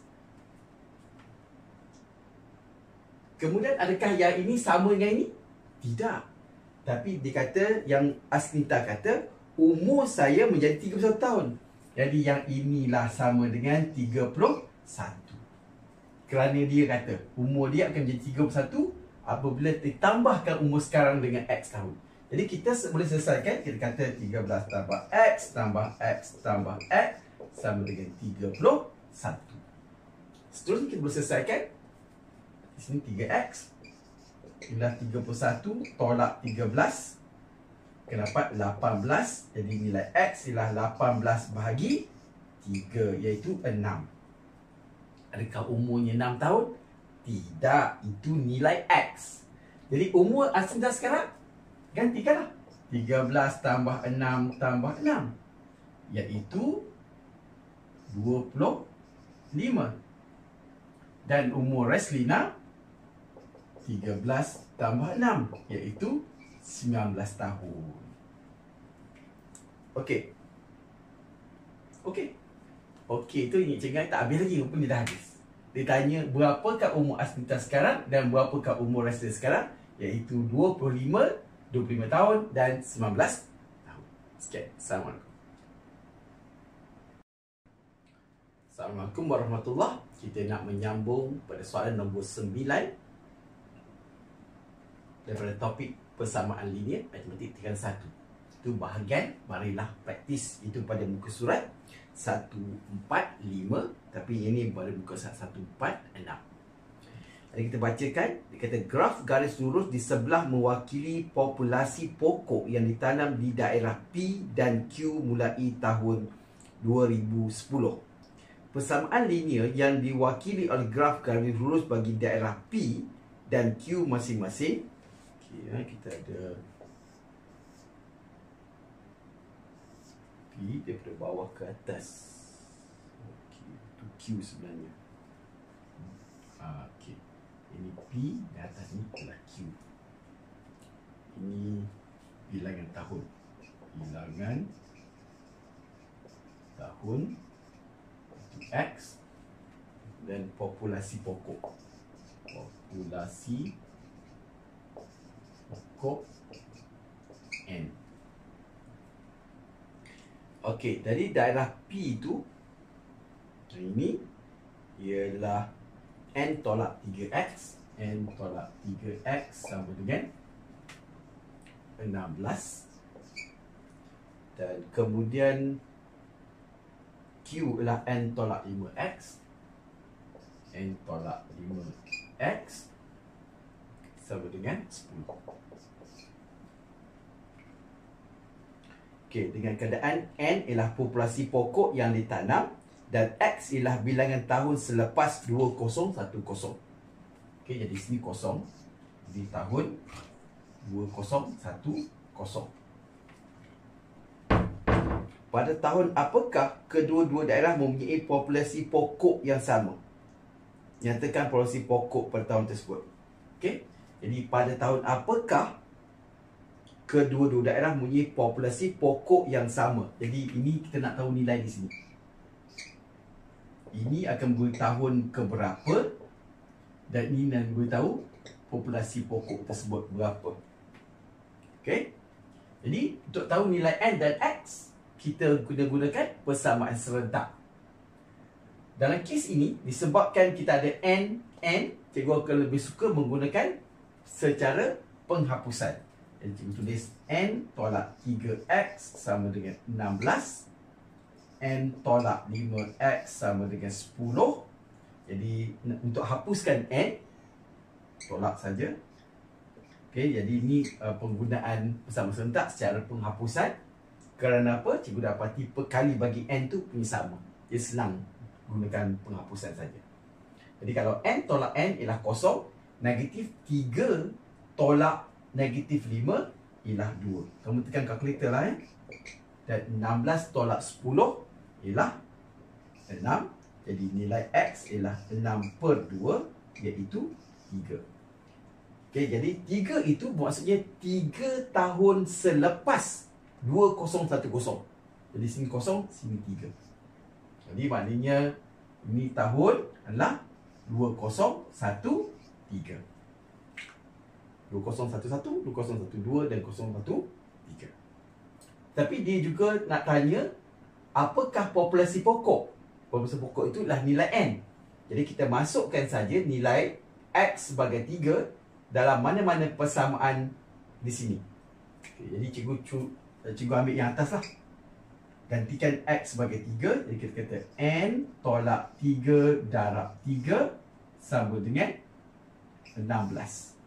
S1: Kemudian adakah yang ini sama dengan ini? Tidak. Tapi dia kata, yang Asnita kata umur saya menjadi tiga puluh satu tahun. Jadi yang inilah sama dengan tiga puluh satu. Kerana dia kata umur dia akan menjadi tiga puluh satu apabila ditambahkan umur sekarang dengan X tahun. Jadi kita boleh selesaikan. Kita kata tiga belas tambah X tambah X tambah X sama dengan tiga puluh satu. Seterusnya kita boleh selesaikan. Di sini tiga X ialah tiga puluh satu tolak tiga belas. Kita dapat lapan belas. Jadi nilai X ialah lapan belas bahagi tiga, iaitu enam. Adakah umurnya enam tahun? Tidak, itu nilai X. Jadi umur Asnita sekarang, gantikanlah. tiga belas tambah enam tambah enam, iaitu dua puluh lima. Dan umur Raslina tiga belas tambah enam, iaitu sembilan belas tahun. Okey. Okey. Okey, tu ingat cengai tak habis lagi, rupanya dah habis. Dia tanya berapakah umur Asnita sekarang dan berapakah umur Raslina sekarang, iaitu dua puluh lima, dua puluh lima tahun dan sembilan belas tahun. Sekian. Assalamualaikum. Assalamualaikum warahmatullahi. Kita nak menyambung pada soalan nombor sembilan daripada topik persamaan linear matematik tingkatan satu. Itu bahagian marilah praktis. Itu pada muka surat seratus empat puluh lima, tapi ini pada muka surat seratus empat puluh enam. Jadi kita bacakan, dia kata graf garis lurus di sebelah mewakili populasi pokok yang ditanam di daerah P dan Q mulai tahun dua ribu sepuluh. Persamaan linear yang diwakili oleh graf garis lurus bagi daerah P dan Q masing-masing. Okay, ya, kita ada P daripada bawah ke atas. Okay, itu Q sebenarnya. Ah, okay. Ini P, di atas ni adalah Q. Ini bilangan tahun. Bilangan tahun itu X dan populasi pokok. Populasi pokok N. Okey, dari daerah P itu, ini ialah N tolak tiga X. N tolak tiga X sama dengan enam belas. Dan kemudian Q ialah N tolak lima X. N tolak lima X sama dengan sepuluh. Okey, dengan keadaan N ialah populasi pokok yang ditanam dan X ialah bilangan tahun selepas dua ribu sepuluh. Okey, jadi sini kosong. Di tahun dua ribu sepuluh. Pada tahun apakah kedua-dua daerah mempunyai populasi pokok yang sama? Nyatakan populasi pokok pada tahun tersebut. Okey, jadi pada tahun apakah kedua-dua daerah mempunyai populasi pokok yang sama? Jadi ini kita nak tahu nilai di sini. Ini akan beri tahun keberapa dan ini nak beritahu populasi pokok tersebut berapa. Okey. Jadi untuk tahu nilai N dan X, kita guna gunakan persamaan serentak. Dalam kes ini disebabkan kita ada N, N, cikgu akan lebih suka menggunakan secara penghapusan. Jadi cikgu tulis N tolak tiga X sama dengan enam belas. N tolak lima X sama dengan sepuluh. Jadi untuk hapuskan N, tolak saja. Okey, jadi ini uh, penggunaan persamaan serentak secara penghapusan. Kerana apa? Cikgu dapati perkali bagi N tu punya sama. Dia senang gunakan penghapusan saja. Jadi kalau N tolak N ialah kosong, negatif tiga tolak negatif lima ialah dua. Kamu tekan kalkulator lah, eh. Dan enam belas tolak sepuluh ialah enam. Jadi nilai X ialah enam per dua, iaitu tiga. Okey, jadi tiga itu maksudnya tiga tahun selepas dua ribu sepuluh. Jadi sini kosong, sini tiga. Jadi maknanya ini tahun adalah dua ribu tiga. dua ribu satu, dua ribu dua dan dua ribu tiga. Tapi dia juga nak tanya, apakah populasi pokok? Populasi pokok itu adalah nilai N. Jadi kita masukkan saja nilai X sebagai tiga dalam mana-mana persamaan di sini. Okay, jadi cikgu cikgu ambil yang atas lah. Gantikan X sebagai tiga. Jadi kita kata N tolak tiga darab tiga sama dengan enam belas.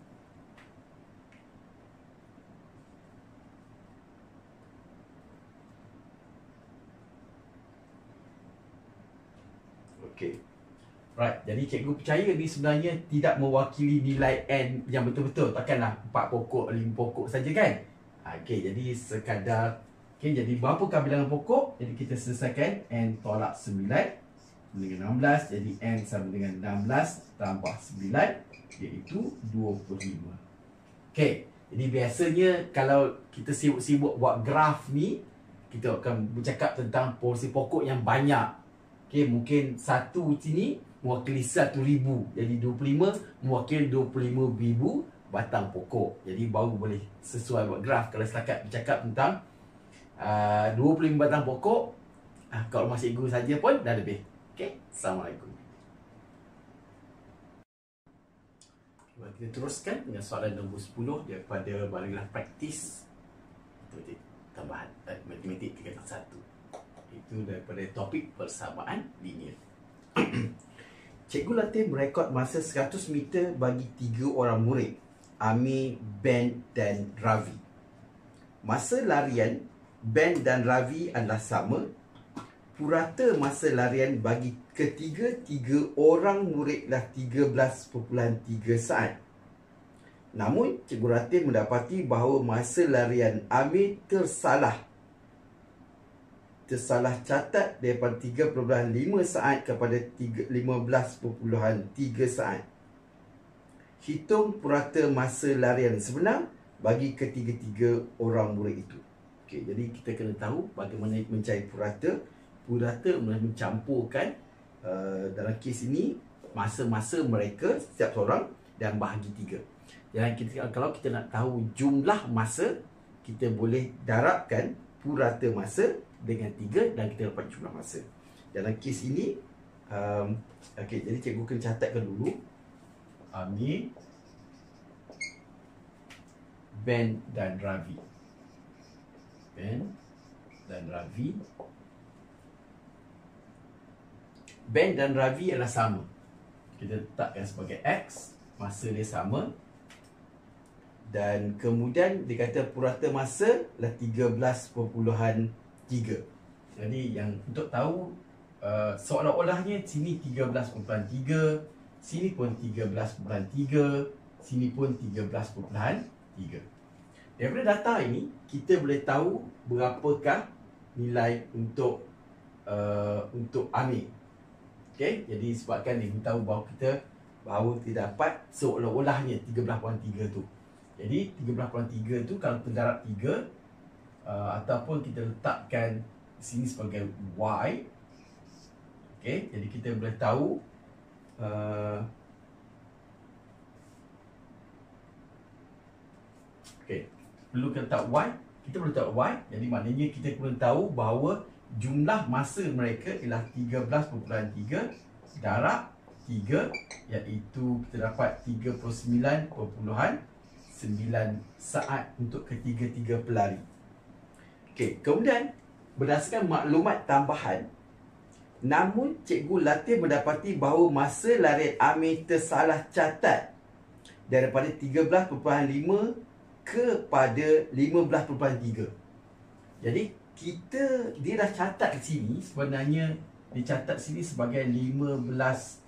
S1: Okey. Right, jadi cikgu percaya ni sebenarnya tidak mewakili nilai N yang betul-betul. Takkanlah empat pokok, lima pokok saja kan? Okey, jadi sekadar. Okey, jadi berapakah bilangan pokok? Jadi kita selesaikan N tolak sembilan dengan enam belas. Jadi N sama dengan enam belas tambah sembilan, iaitu dua puluh lima. Okey, jadi biasanya kalau kita sibuk-sibuk buat graf ni, kita akan bercakap tentang populasi pokok yang banyak. Okey, mungkin satu sini mewakili satu ribu. Jadi dua puluh lima mewakili dua puluh lima ribu batang pokok. Jadi baru boleh sesuai buat graf. Kalau setakat bercakap tentang uh, dua puluh lima batang pokok, uh, kalau masih cikgu saja pun dah lebih. Okey, Assalamualaikum. Kita teruskan dengan soalan nombor sepuluh daripada barangan praktis matematik tambahan, eh, matematik tingkatan satu. Itu daripada topik persamaan linear. Cikgu latih merekod masa seratus meter bagi tiga orang murid, Amir, Ben dan Ravi. Masa larian Ben dan Ravi adalah sama. Purata masa larian bagi ketiga-tiga orang muridlah tiga belas perpuluhan tiga saat. Namun, Cikgu Ratih mendapati bahawa masa larian Amir tersalah. Tersalah catat daripada tiga perpuluhan lima saat kepada lima belas perpuluhan tiga saat. Hitung purata masa larian sebenar bagi ketiga-tiga orang murid itu. Okey, jadi kita kena tahu bagaimana mencari purata. Purata mencampurkan uh, dalam kes ini masa-masa mereka setiap seorang dan bahagi tiga. Dan kita, kalau kita nak tahu jumlah masa, kita boleh darabkan purata masa dengan tiga dan kita dapat jumlah masa. Dalam kes ini, um, okay, jadi cikgu kena catatkan dulu. Amir, Ben dan Ravi. Ben dan Ravi. Ben dan Ravi adalah sama. Kita letakkan sebagai X, masa dia sama. Dan kemudian dia kata purata masa adalah tiga belas perpuluhan tiga. Jadi yang untuk tahu uh, seolah-olahnya sini tiga belas perpuluhan tiga, sini pun tiga belas perpuluhan tiga, sini pun tiga belas perpuluhan tiga. Daripada data ini kita boleh tahu berapakah nilai untuk uh, untuk Amir. Okey, jadi sebabkan dia tahu bahawa kita bahawa kita dapat seolah-olahnya tiga belas perpuluhan tiga tu. Jadi tiga belas perpuluhan tiga tu kalau terdarab tiga uh, ataupun kita letakkan sini sebagai Y. Okey, jadi kita boleh tahu uh, okey, perlu kita letak Y, kita boleh letak Y. Jadi maknanya kita perlu tahu bahawa jumlah masa mereka ialah tiga belas perpuluhan tiga darab tiga, iaitu kita dapat tiga puluh sembilan perpuluhan sembilan saat untuk ketiga-tiga pelari. Okey, kemudian berdasarkan maklumat tambahan, namun Cikgu Latih mendapati bahawa masa larian Amir tersalah catat daripada tiga belas perpuluhan lima kepada lima belas perpuluhan tiga. Jadi kita, dia dah catat di sini, sebenarnya dicatat sini sebagai lima belas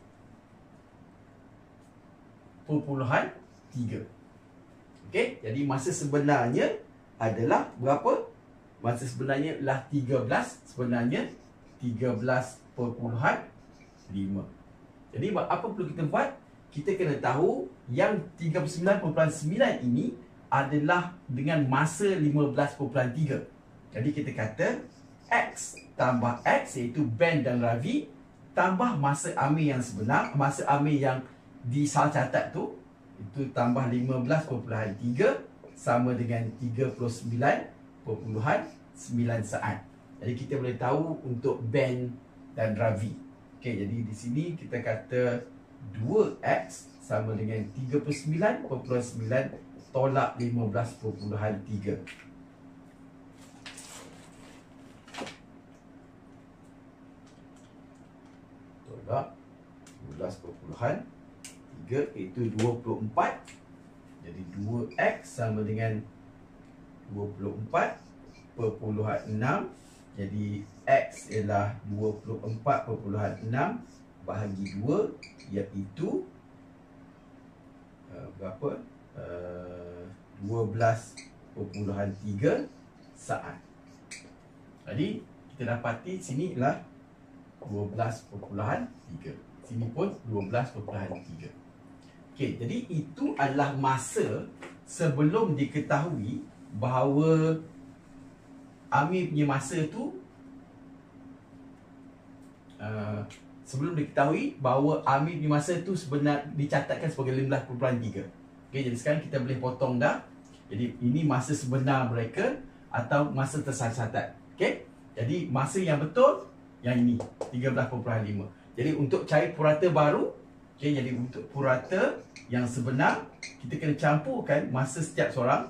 S1: perpuluhan tiga. Okey, jadi masa sebenarnya adalah berapa? Masa sebenarnya adalah tiga belas, sebenarnya tiga belas perpuluhan lima. Jadi apa perlu kita buat? Kita kena tahu yang tiga puluh sembilan perpuluhan sembilan ini adalah dengan masa lima belas perpuluhan tiga. Jadi kita kata X tambah X, iaitu Ben dan Ravi, tambah masa Amir yang sebenar, masa Amir yang disalah catat tu, itu tambah lima belas perpuluhan tiga sama dengan tiga puluh sembilan perpuluhan sembilan saat. Jadi kita boleh tahu untuk Ben dan Ravi. Okey, jadi di sini kita kata dua X sama dengan tiga puluh sembilan perpuluhan sembilan tolak lima belas perpuluhan tiga. Tolak lima belas perpuluhan tiga, iaitu dua puluh empat. Jadi dua X sama dengan dua puluh empat perpuluhan enam. Jadi X ialah dua puluh empat perpuluhan enam bahagi dua, iaitu uh, berapa? Uh, dua belas perpuluhan tiga saat. Jadi kita dapati sini ialah dua belas perpuluhan tiga. Sini pun dua belas perpuluhan tiga. Okey, jadi itu adalah masa sebelum diketahui bahawa Amir punya masa tu uh, sebelum diketahui bahawa Amir punya masa tu sebenar dicatatkan sebagai lima belas perpuluhan tiga. Okey, jadi sekarang kita boleh potong dah. Jadi ini masa sebenar mereka atau masa tersalah catat. Okey, jadi masa yang betul yang ini tiga belas perpuluhan lima. Jadi untuk cari purata baru, okay, jadi untuk purata yang sebenar, kita kena campurkan masa setiap seorang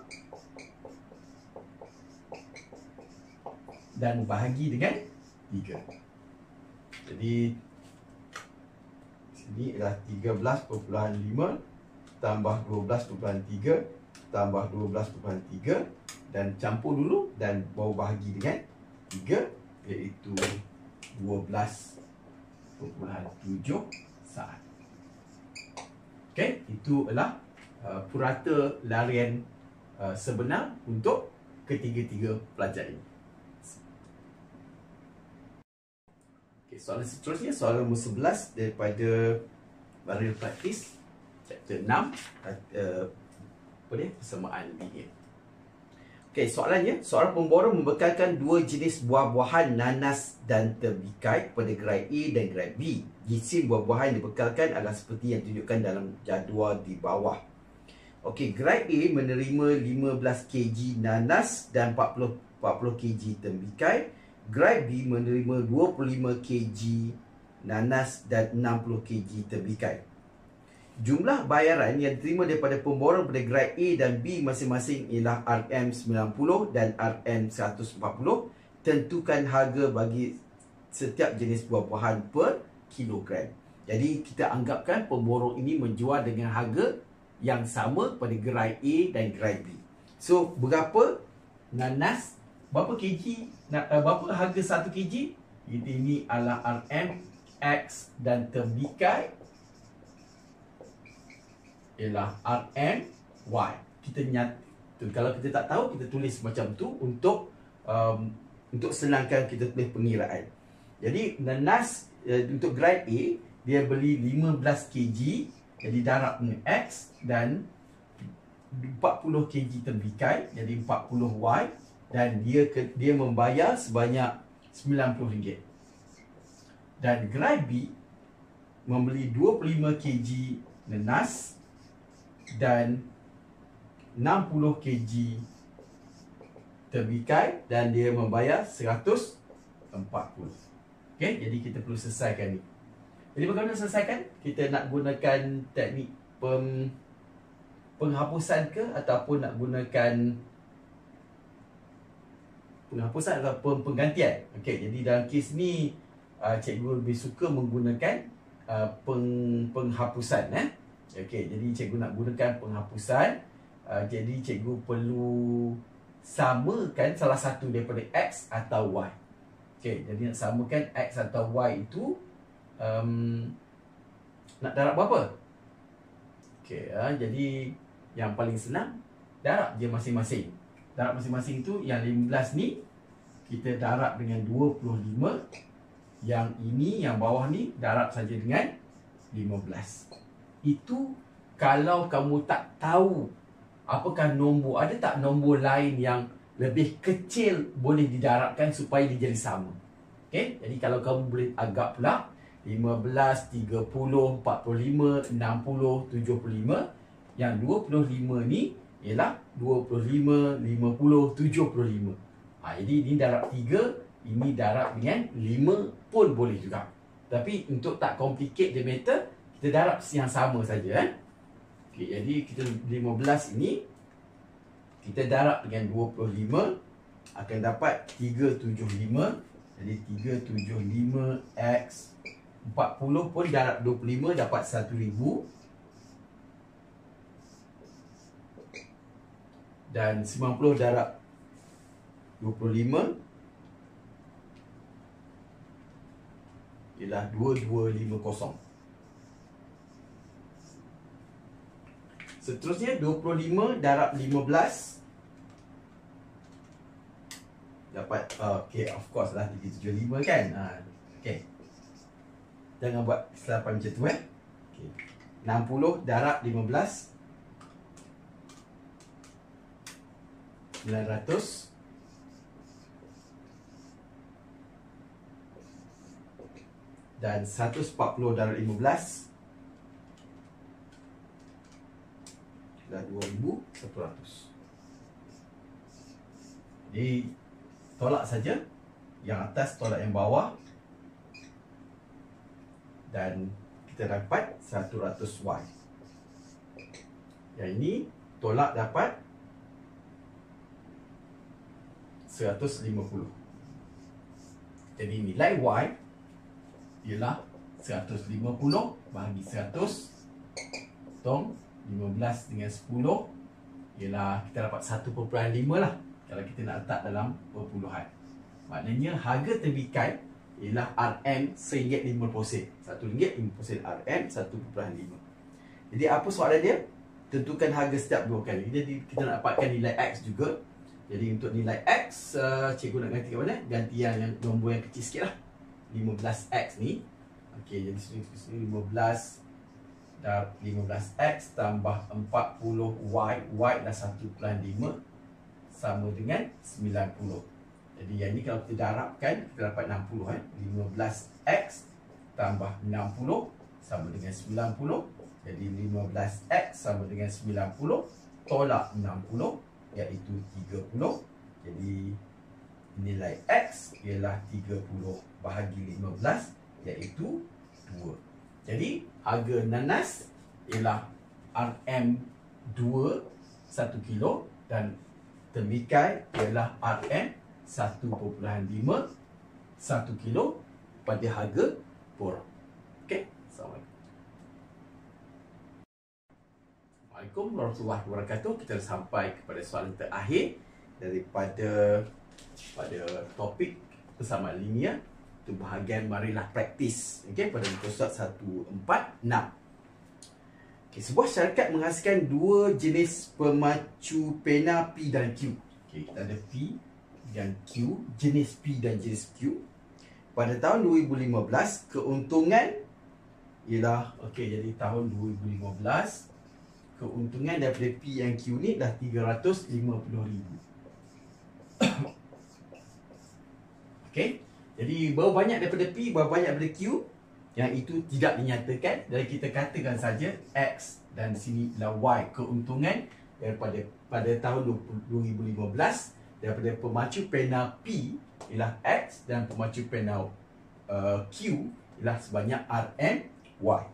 S1: dan bahagi dengan tiga. Jadi sini Ini ialah tiga belas perpuluhan lima tambah dua belas perpuluhan tiga tambah dua belas perpuluhan tiga, dan campur dulu dan baru bahagi dengan tiga, iaitu dua belas perpuluhan tujuh saat. Okey, itu adalah uh, purata larian uh, sebenar untuk ketiga-tiga pelajar ini. Okay, soalan seterusnya, soalan nombor sebelas daripada Baril Praktis chapter enam, uh, apa dia? Persamaan linear. Okey, soalannya, seorang pemborong membekalkan dua jenis buah-buahan nanas dan terbikai pada grade A dan grade B. Gizi buah-buahan yang dibekalkan adalah seperti yang ditunjukkan dalam jadual di bawah. Okey, grade A menerima lima belas kilogram nanas dan empat puluh, empat puluh kilogram terbikai. Grade B menerima dua puluh lima kilogram nanas dan enam puluh kilogram terbikai. Jumlah bayaran yang diterima daripada pemborong pada grade A dan B masing-masing ialah R M sembilan puluh dan R M seratus empat puluh. Tentukan harga bagi setiap jenis buah-buahan per kilogram. Jadi kita anggapkan pemborong ini menjual dengan harga yang sama pada grade A dan grade B. So, berapa nanas, berapa kg, berapa harga satu kilogram? Ini adalah R M, X dan terbikai ialah R M, Y. Kita nyat, kalau kita tak tahu, kita tulis macam tu untuk um, untuk senangkan kita tulis pengiraan. Jadi nanas uh, untuk grade A dia beli lima belas kilogram, jadi darab dengan X, dan empat puluh kilogram terbikai, jadi empat puluh Y, dan dia dia membayar sebanyak sembilan puluh ringgit. Dan grade B membeli dua puluh lima kilogram nanas dan enam puluh kilogram terbikai, dan dia membayar seratus empat puluh. Okey, jadi kita perlu selesaikan ni. Jadi bagaimana selesaikan? Kita nak gunakan teknik pem, penghapusan ke ataupun nak gunakan penghapusan atau penggantian? Okey, jadi dalam kes ni uh, cikgu lebih suka menggunakan uh, peng, penghapusan eh. Okey, jadi cikgu nak gunakan penghapusan. Uh, jadi cikgu perlu samakan salah satu daripada X atau Y. Okey, jadi nak samakan X atau Y itu um, nak darab berapa? Okey, uh, jadi yang paling senang darab je masing-masing. Darab masing-masing tu yang lima belas ni kita darab dengan dua puluh lima. Yang ini, yang bawah ni darab saja dengan lima belas. Itu kalau kamu tak tahu apakah nombor, ada tak nombor lain yang lebih kecil boleh didarabkan supaya dia jadi sama. Okey, jadi kalau kamu boleh agak pula lima belas, tiga puluh, empat puluh lima, enam puluh, tujuh puluh lima. Yang dua puluh lima ni ialah dua puluh lima, lima puluh, tujuh puluh lima. Ha, jadi ini darab tiga, ini darab dengan lima pun boleh juga. Tapi untuk tak complicate the matter, kita darab yang sama saja eh. Okey, jadi kita lima belas ini kita darab dengan dua puluh lima akan dapat tiga ratus tujuh puluh lima. Jadi tiga ratus tujuh puluh lima X empat puluh pun darab dua puluh lima dapat seribu. Dan sembilan puluh darab dua puluh lima ialah dua ribu dua ratus lima puluh. Seterusnya dua puluh lima darab lima belas dapat uh, okey, of course lah tiga ratus tujuh puluh lima kan. Ha, okey. Jangan buat kesilapan macam tu eh. Okey. enam puluh darab lima belas sembilan ratus. Dan seratus empat puluh darab lima belas dah dua ribu seratus. Jadi tolak saja yang atas, tolak yang bawah, dan kita dapat seratus Y. Yang ini tolak dapat seratus lima puluh. Jadi nilai Y ialah seratus lima puluh bahagi seratus, tong lima belas dengan sepuluh, ialah kita dapat satu perpuluhan lima lah kalau kita nak letak dalam perpuluhan. Maknanya harga terbikai ialah R M seringgit lima puluh sen. Satu ringgit lima puluh sen R M satu perpuluhan lima. Jadi apa soalan dia? Tentukan harga setiap dua kali. Jadi kita nak dapatkan nilai X juga. Jadi untuk nilai X, uh, cikgu nak ganti ke mana? Ganti yang, yang nombor yang kecil sikit lah, lima belas X ni. Okey, jadi sini lima belas dan lima belas X tambah empat puluh Y. Y dah satu perpuluhan lima sama dengan sembilan puluh. Jadi yang ni kalau kita darabkan, kita dapat enam puluh. Eh? lima belas X tambah enam puluh sama dengan sembilan puluh. Jadi lima belas X sama dengan sembilan puluh. Tolak enam puluh, iaitu tiga puluh. Jadi nilai X ialah tiga puluh bahagi lima belas, iaitu dua. Jadi harga nanas ialah R M dua satu kilo dan temikai ialah R M satu perpuluhan lima satu kilo pada harga borang. Okey, Assalamualaikum. Assalamualaikum warahmatullahi wabarakatuh. Kita dah sampai kepada soalan terakhir daripada pada topik persamaan linear. Itu bahagian marilah praktis. Okey, pada muka surat seratus empat puluh enam. Okey, sebuah syarikat menghasilkan dua jenis pemacu pena P dan Q. Okey, kita ada P dan Q, jenis P dan jenis Q. Pada tahun dua ribu lima belas, keuntungan ialah, okey, jadi tahun dua ribu lima belas, keuntungan daripada P dan Q ni dah tiga ratus lima puluh ribu. Okey, jadi berapa banyak daripada P, berapa banyak daripada Q, yang itu tidak dinyatakan. Jadi kita katakan saja X dan sini adalah Y, keuntungan daripada pada tahun dua ribu lima belas daripada pemacu pena P ialah X dan pemacu pena uh, Q ialah sebanyak R M Y.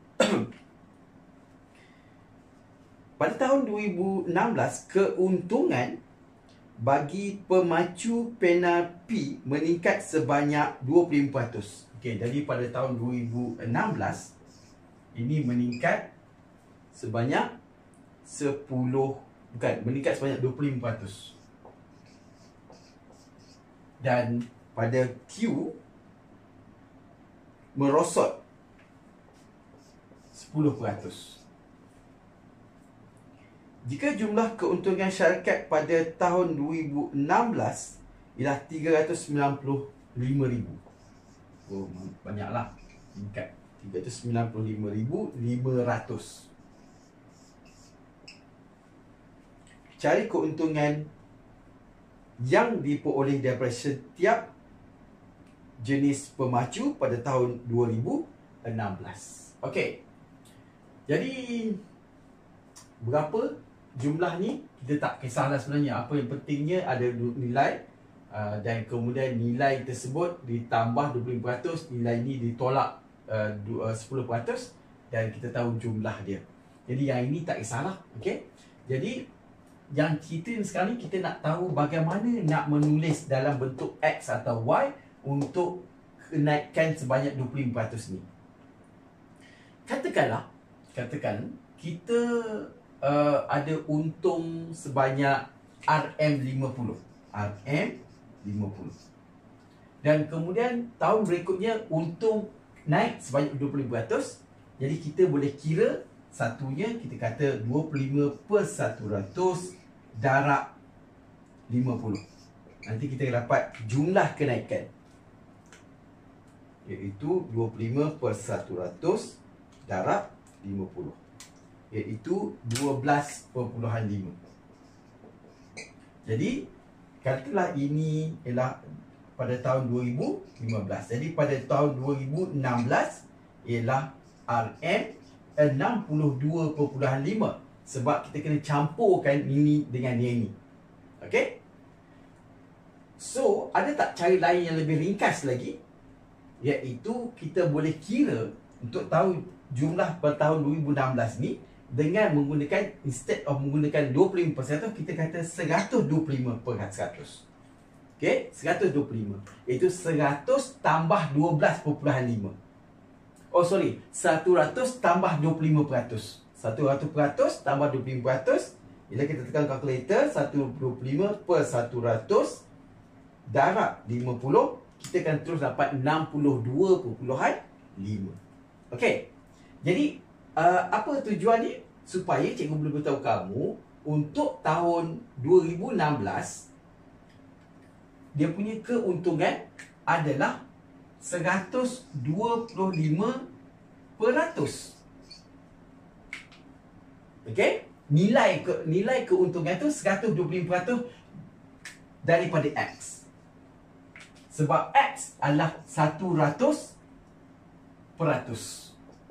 S1: Pada tahun dua ribu enam belas, keuntungan bagi pemacu pena P meningkat sebanyak dua puluh lima peratus. Okey, jadi pada tahun dua ribu enam belas ini meningkat sebanyak sepuluh, bukan, meningkat sebanyak dua puluh lima peratus. Dan pada Q merosot sepuluh peratus. Jika jumlah keuntungan syarikat pada tahun dua ribu enam belas ialah tiga ratus sembilan puluh lima ribu. Oh, banyaklah meningkat. tiga ratus sembilan puluh lima ribu lima ratus. Cari keuntungan yang diperoleh daripada setiap jenis pemacu pada tahun dua ribu enam belas. Okey. Jadi berapa jumlah ni kita tak kisahlah sebenarnya. Apa yang pentingnya ada nilai uh, dan kemudian nilai tersebut ditambah dua puluh lima peratus, nilai ni ditolak uh, sepuluh peratus dan kita tahu jumlah dia. Jadi yang ini tak kisahlah. Okey. Jadi yang kita sekarang ni kita nak tahu bagaimana nak menulis dalam bentuk X atau Y untuk kenaikan sebanyak dua puluh lima peratus ni. Katakanlah, katakan kita uh, ada untung sebanyak R M lima puluh. R M lima puluh. Dan kemudian tahun berikutnya untung naik sebanyak dua puluh lima peratus. Jadi kita boleh kira satunya, kita kata dua puluh lima per seratus darab lima puluh. Nanti kita dapat jumlah kenaikan, iaitu dua puluh lima per seratus darab lima puluh, iaitu dua belas perpuluhan lima. Jadi katalah ini ialah pada tahun dua ribu lima belas. Jadi pada tahun dua ribu enam belas ialah R M enam puluh dua perpuluhan lima. Sebab kita kena campurkan ini dengan yang ini. Okey? So, ada tak cara lain yang lebih ringkas lagi? Iaitu kita boleh kira untuk tahu jumlah pada tahun dua ribu enam belas ni dengan menggunakan, instead of menggunakan dua puluh lima peratus, kita kata seratus dua puluh lima peratus. Okey? seratus dua puluh lima. Iaitu seratus tambah dua belas perpuluhan lima. Oh sorry, seratus tambah dua puluh lima peratus. seratus tambah dua puluh lima peratus. Bila kita tekan kalkulator, seratus dua puluh lima per seratus darab lima puluh, kita akan terus dapat enam puluh dua perpuluhan lima. Okey. Jadi uh, apa tujuan ni? Supaya cikgu boleh beritahu kamu untuk tahun dua ribu enam belas dia punya keuntungan adalah seratus dua puluh lima peratus. Okey? Nilai ke nilai keuntungan tu seratus dua puluh lima peratus daripada X. Sebab X adalah seratus peratus.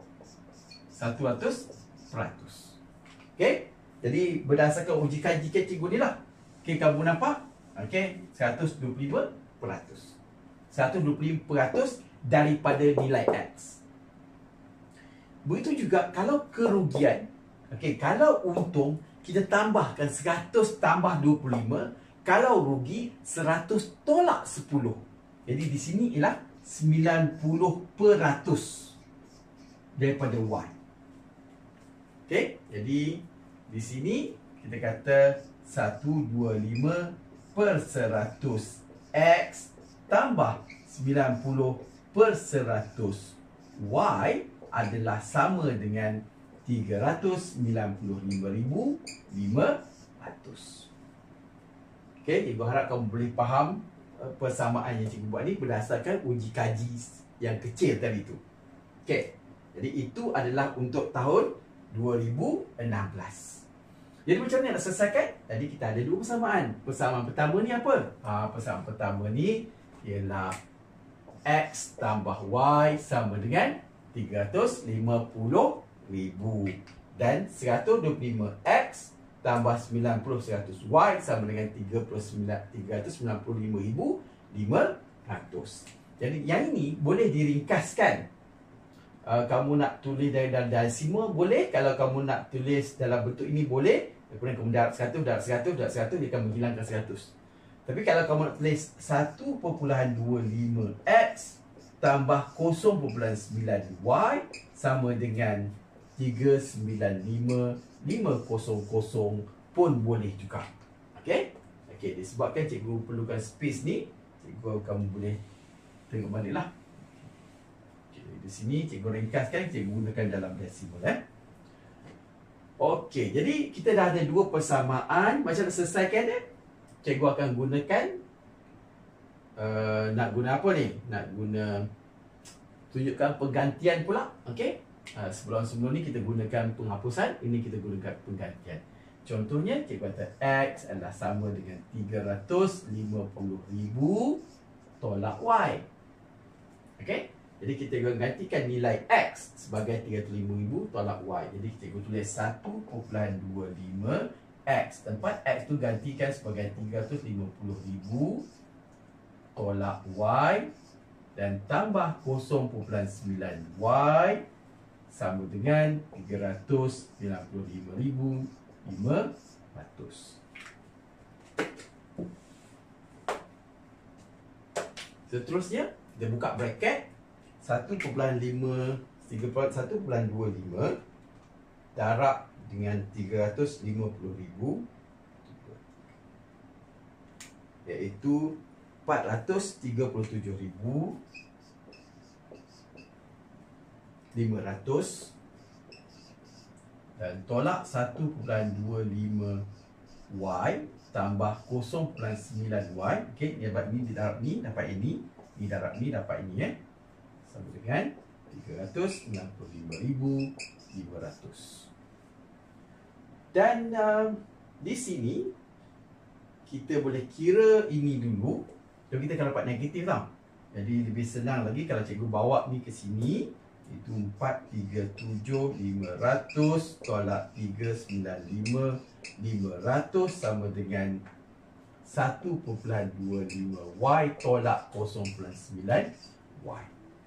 S1: seratus peratus. Okey? Jadi berdasarkan uji kaji cikgu ni lah. Okey, kamu nampak? Okey, seratus dua puluh lima peratus. seratus dua puluh lima peratus daripada nilai X. Begitu juga kalau kerugian. Okey, kalau untung kita tambahkan seratus tambah dua puluh lima, kalau rugi seratus tolak sepuluh. Jadi di sini ialah sembilan puluh peratus daripada Y. Okey, jadi di sini kita kata seratus dua puluh lima per seratus X tambah sembilan puluh per seratus Y adalah sama dengan tiga ratus sembilan puluh lima ribu lima ratus. Okey, cikgu harap kamu boleh faham persamaan yang cikgu buat ni berdasarkan uji kaji yang kecil tadi tu. Okey, jadi itu adalah untuk tahun dua ribu enam belas. Jadi macam mana nak selesaikan? Tadi kita ada dua persamaan. Persamaan pertama ni apa? Ha, persamaan pertama ni ialah X tambah Y sama dengan tiga ratus lima puluh ribu. Dan seratus dua puluh lima X tambah sembilan puluh seratus Y sama dengan tiga ratus sembilan puluh lima ribu lima ratus. Jadi yang ini boleh diringkaskan. Uh, kamu nak tulis dari dalam desimal boleh. Kalau kamu nak tulis dalam bentuk ini boleh. Kemudian kamu darab seratus, darab seratus, darab seratus, dia akan menghilangkan seratus. Tapi kalau kamu nak tulis satu perpuluhan dua lima X tambah kosong perpuluhan sembilan Y sama dengan tiga ratus sembilan puluh lima ribu lima ratus pun boleh juga. Okey? Okey, disebabkan cikgu perlukan space ni, cikgu kamu boleh tengok baliklah. Okey, di sini cikgu ringkaskan, cikgu gunakan dalam desimal eh. Okey, jadi kita dah ada dua persamaan. Macam nak selesaikan dia? Cikgu akan gunakan uh, nak guna apa ni? Nak guna tunjukkan pergantian pula. Okey? Uh, sebelum-sebelum ni kita gunakan penghapusan, ini kita gunakan penggantian. Contohnya, cikgu kata X adalah sama dengan tiga ratus lima puluh ribu tolak Y. Okey? Jadi kita gantikan nilai X sebagai tiga ratus lima ribu tolak Y. Jadi cikgu tulis satu perpuluhan dua lima X. Tempat X tu gantikan sebagai tiga ratus lima puluh ribu tolak Y. Dan tambah kosong perpuluhan sembilan Y sama dengan tiga ratus sembilan puluh lima ribu lima ratus. Seterusnya, kita buka bracket. satu perpuluhan lima, satu perpuluhan dua lima darab dengan tiga ratus lima puluh ribu iaitu empat ratus tiga puluh tujuh ribu lima ratus dan tolak satu perpuluhan dua lima Y tambah kosong perpuluhan sembilan Y. Okey, ni dapat ni darab ni dapat ini, ni darab ni dapat ini eh. Sama dengan tiga ratus sembilan puluh lima ribu lima ratus. Dan uh, di sini kita boleh kira ini dulu. So kita akan dapat negatif tau. Jadi lebih senang lagi kalau cikgu bawa ni ke sini. Itu empat tiga tujuh lima ratus tolak tiga sembilan lima lima ratus sama dengan satu perpuluhan dua lima Y tolak kosong perpuluhan sembilan Y.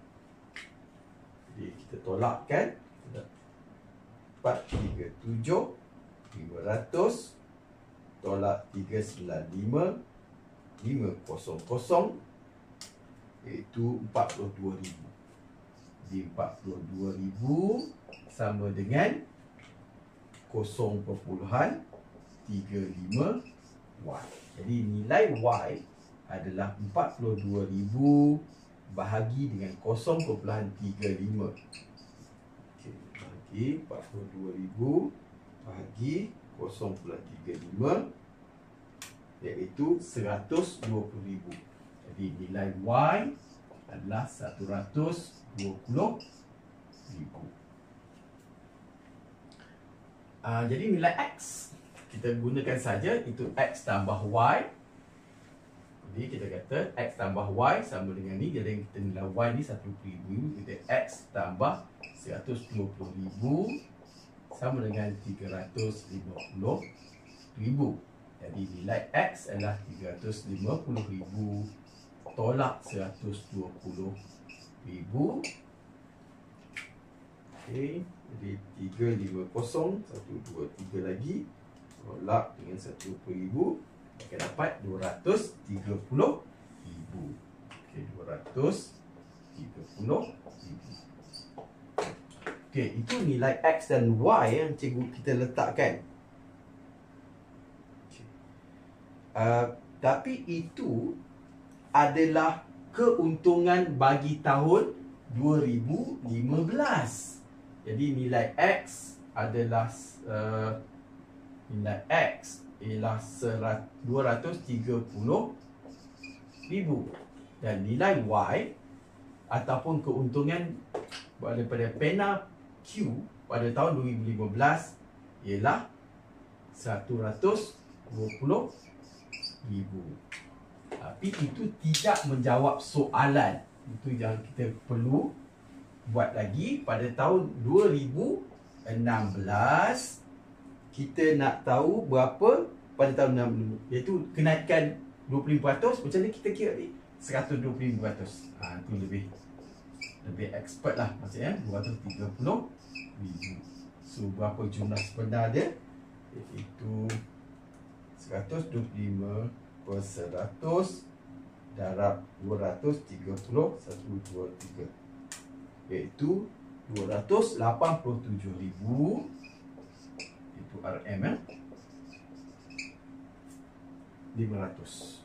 S1: Jadi kita tolakkan empat tiga tujuh lima ratus tolak tiga sembilan lima lima ratus iaitu empat puluh dua ribu. Jadi empat puluh dua ribu sama dengan kosong perpuluhan tiga lima Y. Jadi nilai Y adalah empat puluh dua ribu bahagi dengan kosong perpuluhan tiga lima. Okey, bahagi empat puluh dua ribu bahagi kosong perpuluhan tiga lima, iaitu seratus dua puluh ribu. Jadi nilai Y adalah seratus dua puluh ribu. Uh, jadi nilai X kita gunakan saja, itu X tambah Y. Jadi kita kata X tambah Y sama dengan ni. Jadi kita nilai Y ni seratus ribu. Kita X tambah seratus dua puluh ribu sama dengan tiga ratus lima puluh ribu. Jadi nilai X adalah tiga ratus lima puluh ribu tolak seratus dua puluh ribu. Okey, jadi tiga lima kosong, satu dua tiga lagi tolak dengan seratus dua puluh ribu, akan dapat dua ratus tiga puluh ribu. Okey, dua ratus tiga puluh ribu. Okey, itu nilai X dan Y yang cikgu kita letakkan. Okay. Uh, tapi itu adalah keuntungan bagi tahun dua ribu lima belas. Jadi nilai X adalah uh, nilai X ialah dua ratus tiga puluh ribu dan nilai Y ataupun keuntungan daripada pena Q pada tahun dua ribu lima belas ialah seratus dua puluh ribu. Tapi itu tidak menjawab soalan. Itu yang kita perlu buat lagi. Pada tahun dua ribu enam belas kita nak tahu berapa pada tahun enam belas, iaitu kenaikan dua puluh lima peratus. Macam mana kita kira ni? seratus dua puluh lima peratus. Ha, itu lebih lebih expert lah. Maksudnya dua ratus tiga puluh ribu. So berapa jumlah sebenar dia? Iaitu seratus dua puluh lima per seratus darab dua ratus tiga puluh, satu, dua, tiga, iaitu dua ratus lapan puluh tujuh ribu. Itu R M eh? lima ratus.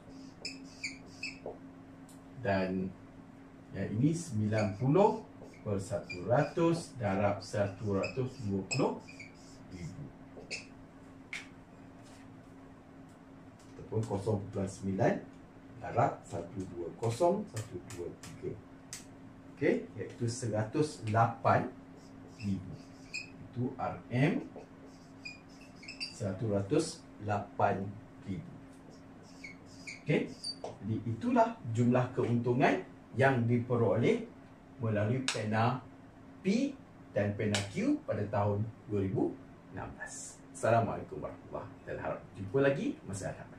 S1: Dan yang ini sembilan puluh per seratus darab seratus dua puluh ribu. Ataupun kosong perpuluhan sembilan darab seratus dua puluh, seratus dua puluh tiga. Okey, iaitu seratus lapan ribu. Itu R M seratus lapan ribu. Okey, jadi itulah jumlah keuntungan yang diperoleh melalui pena P dan pena Q pada tahun dua ribu enam belas. Assalamualaikum warahmatullahi wabarakatuh. Kita harap jumpa lagi masa hadapan.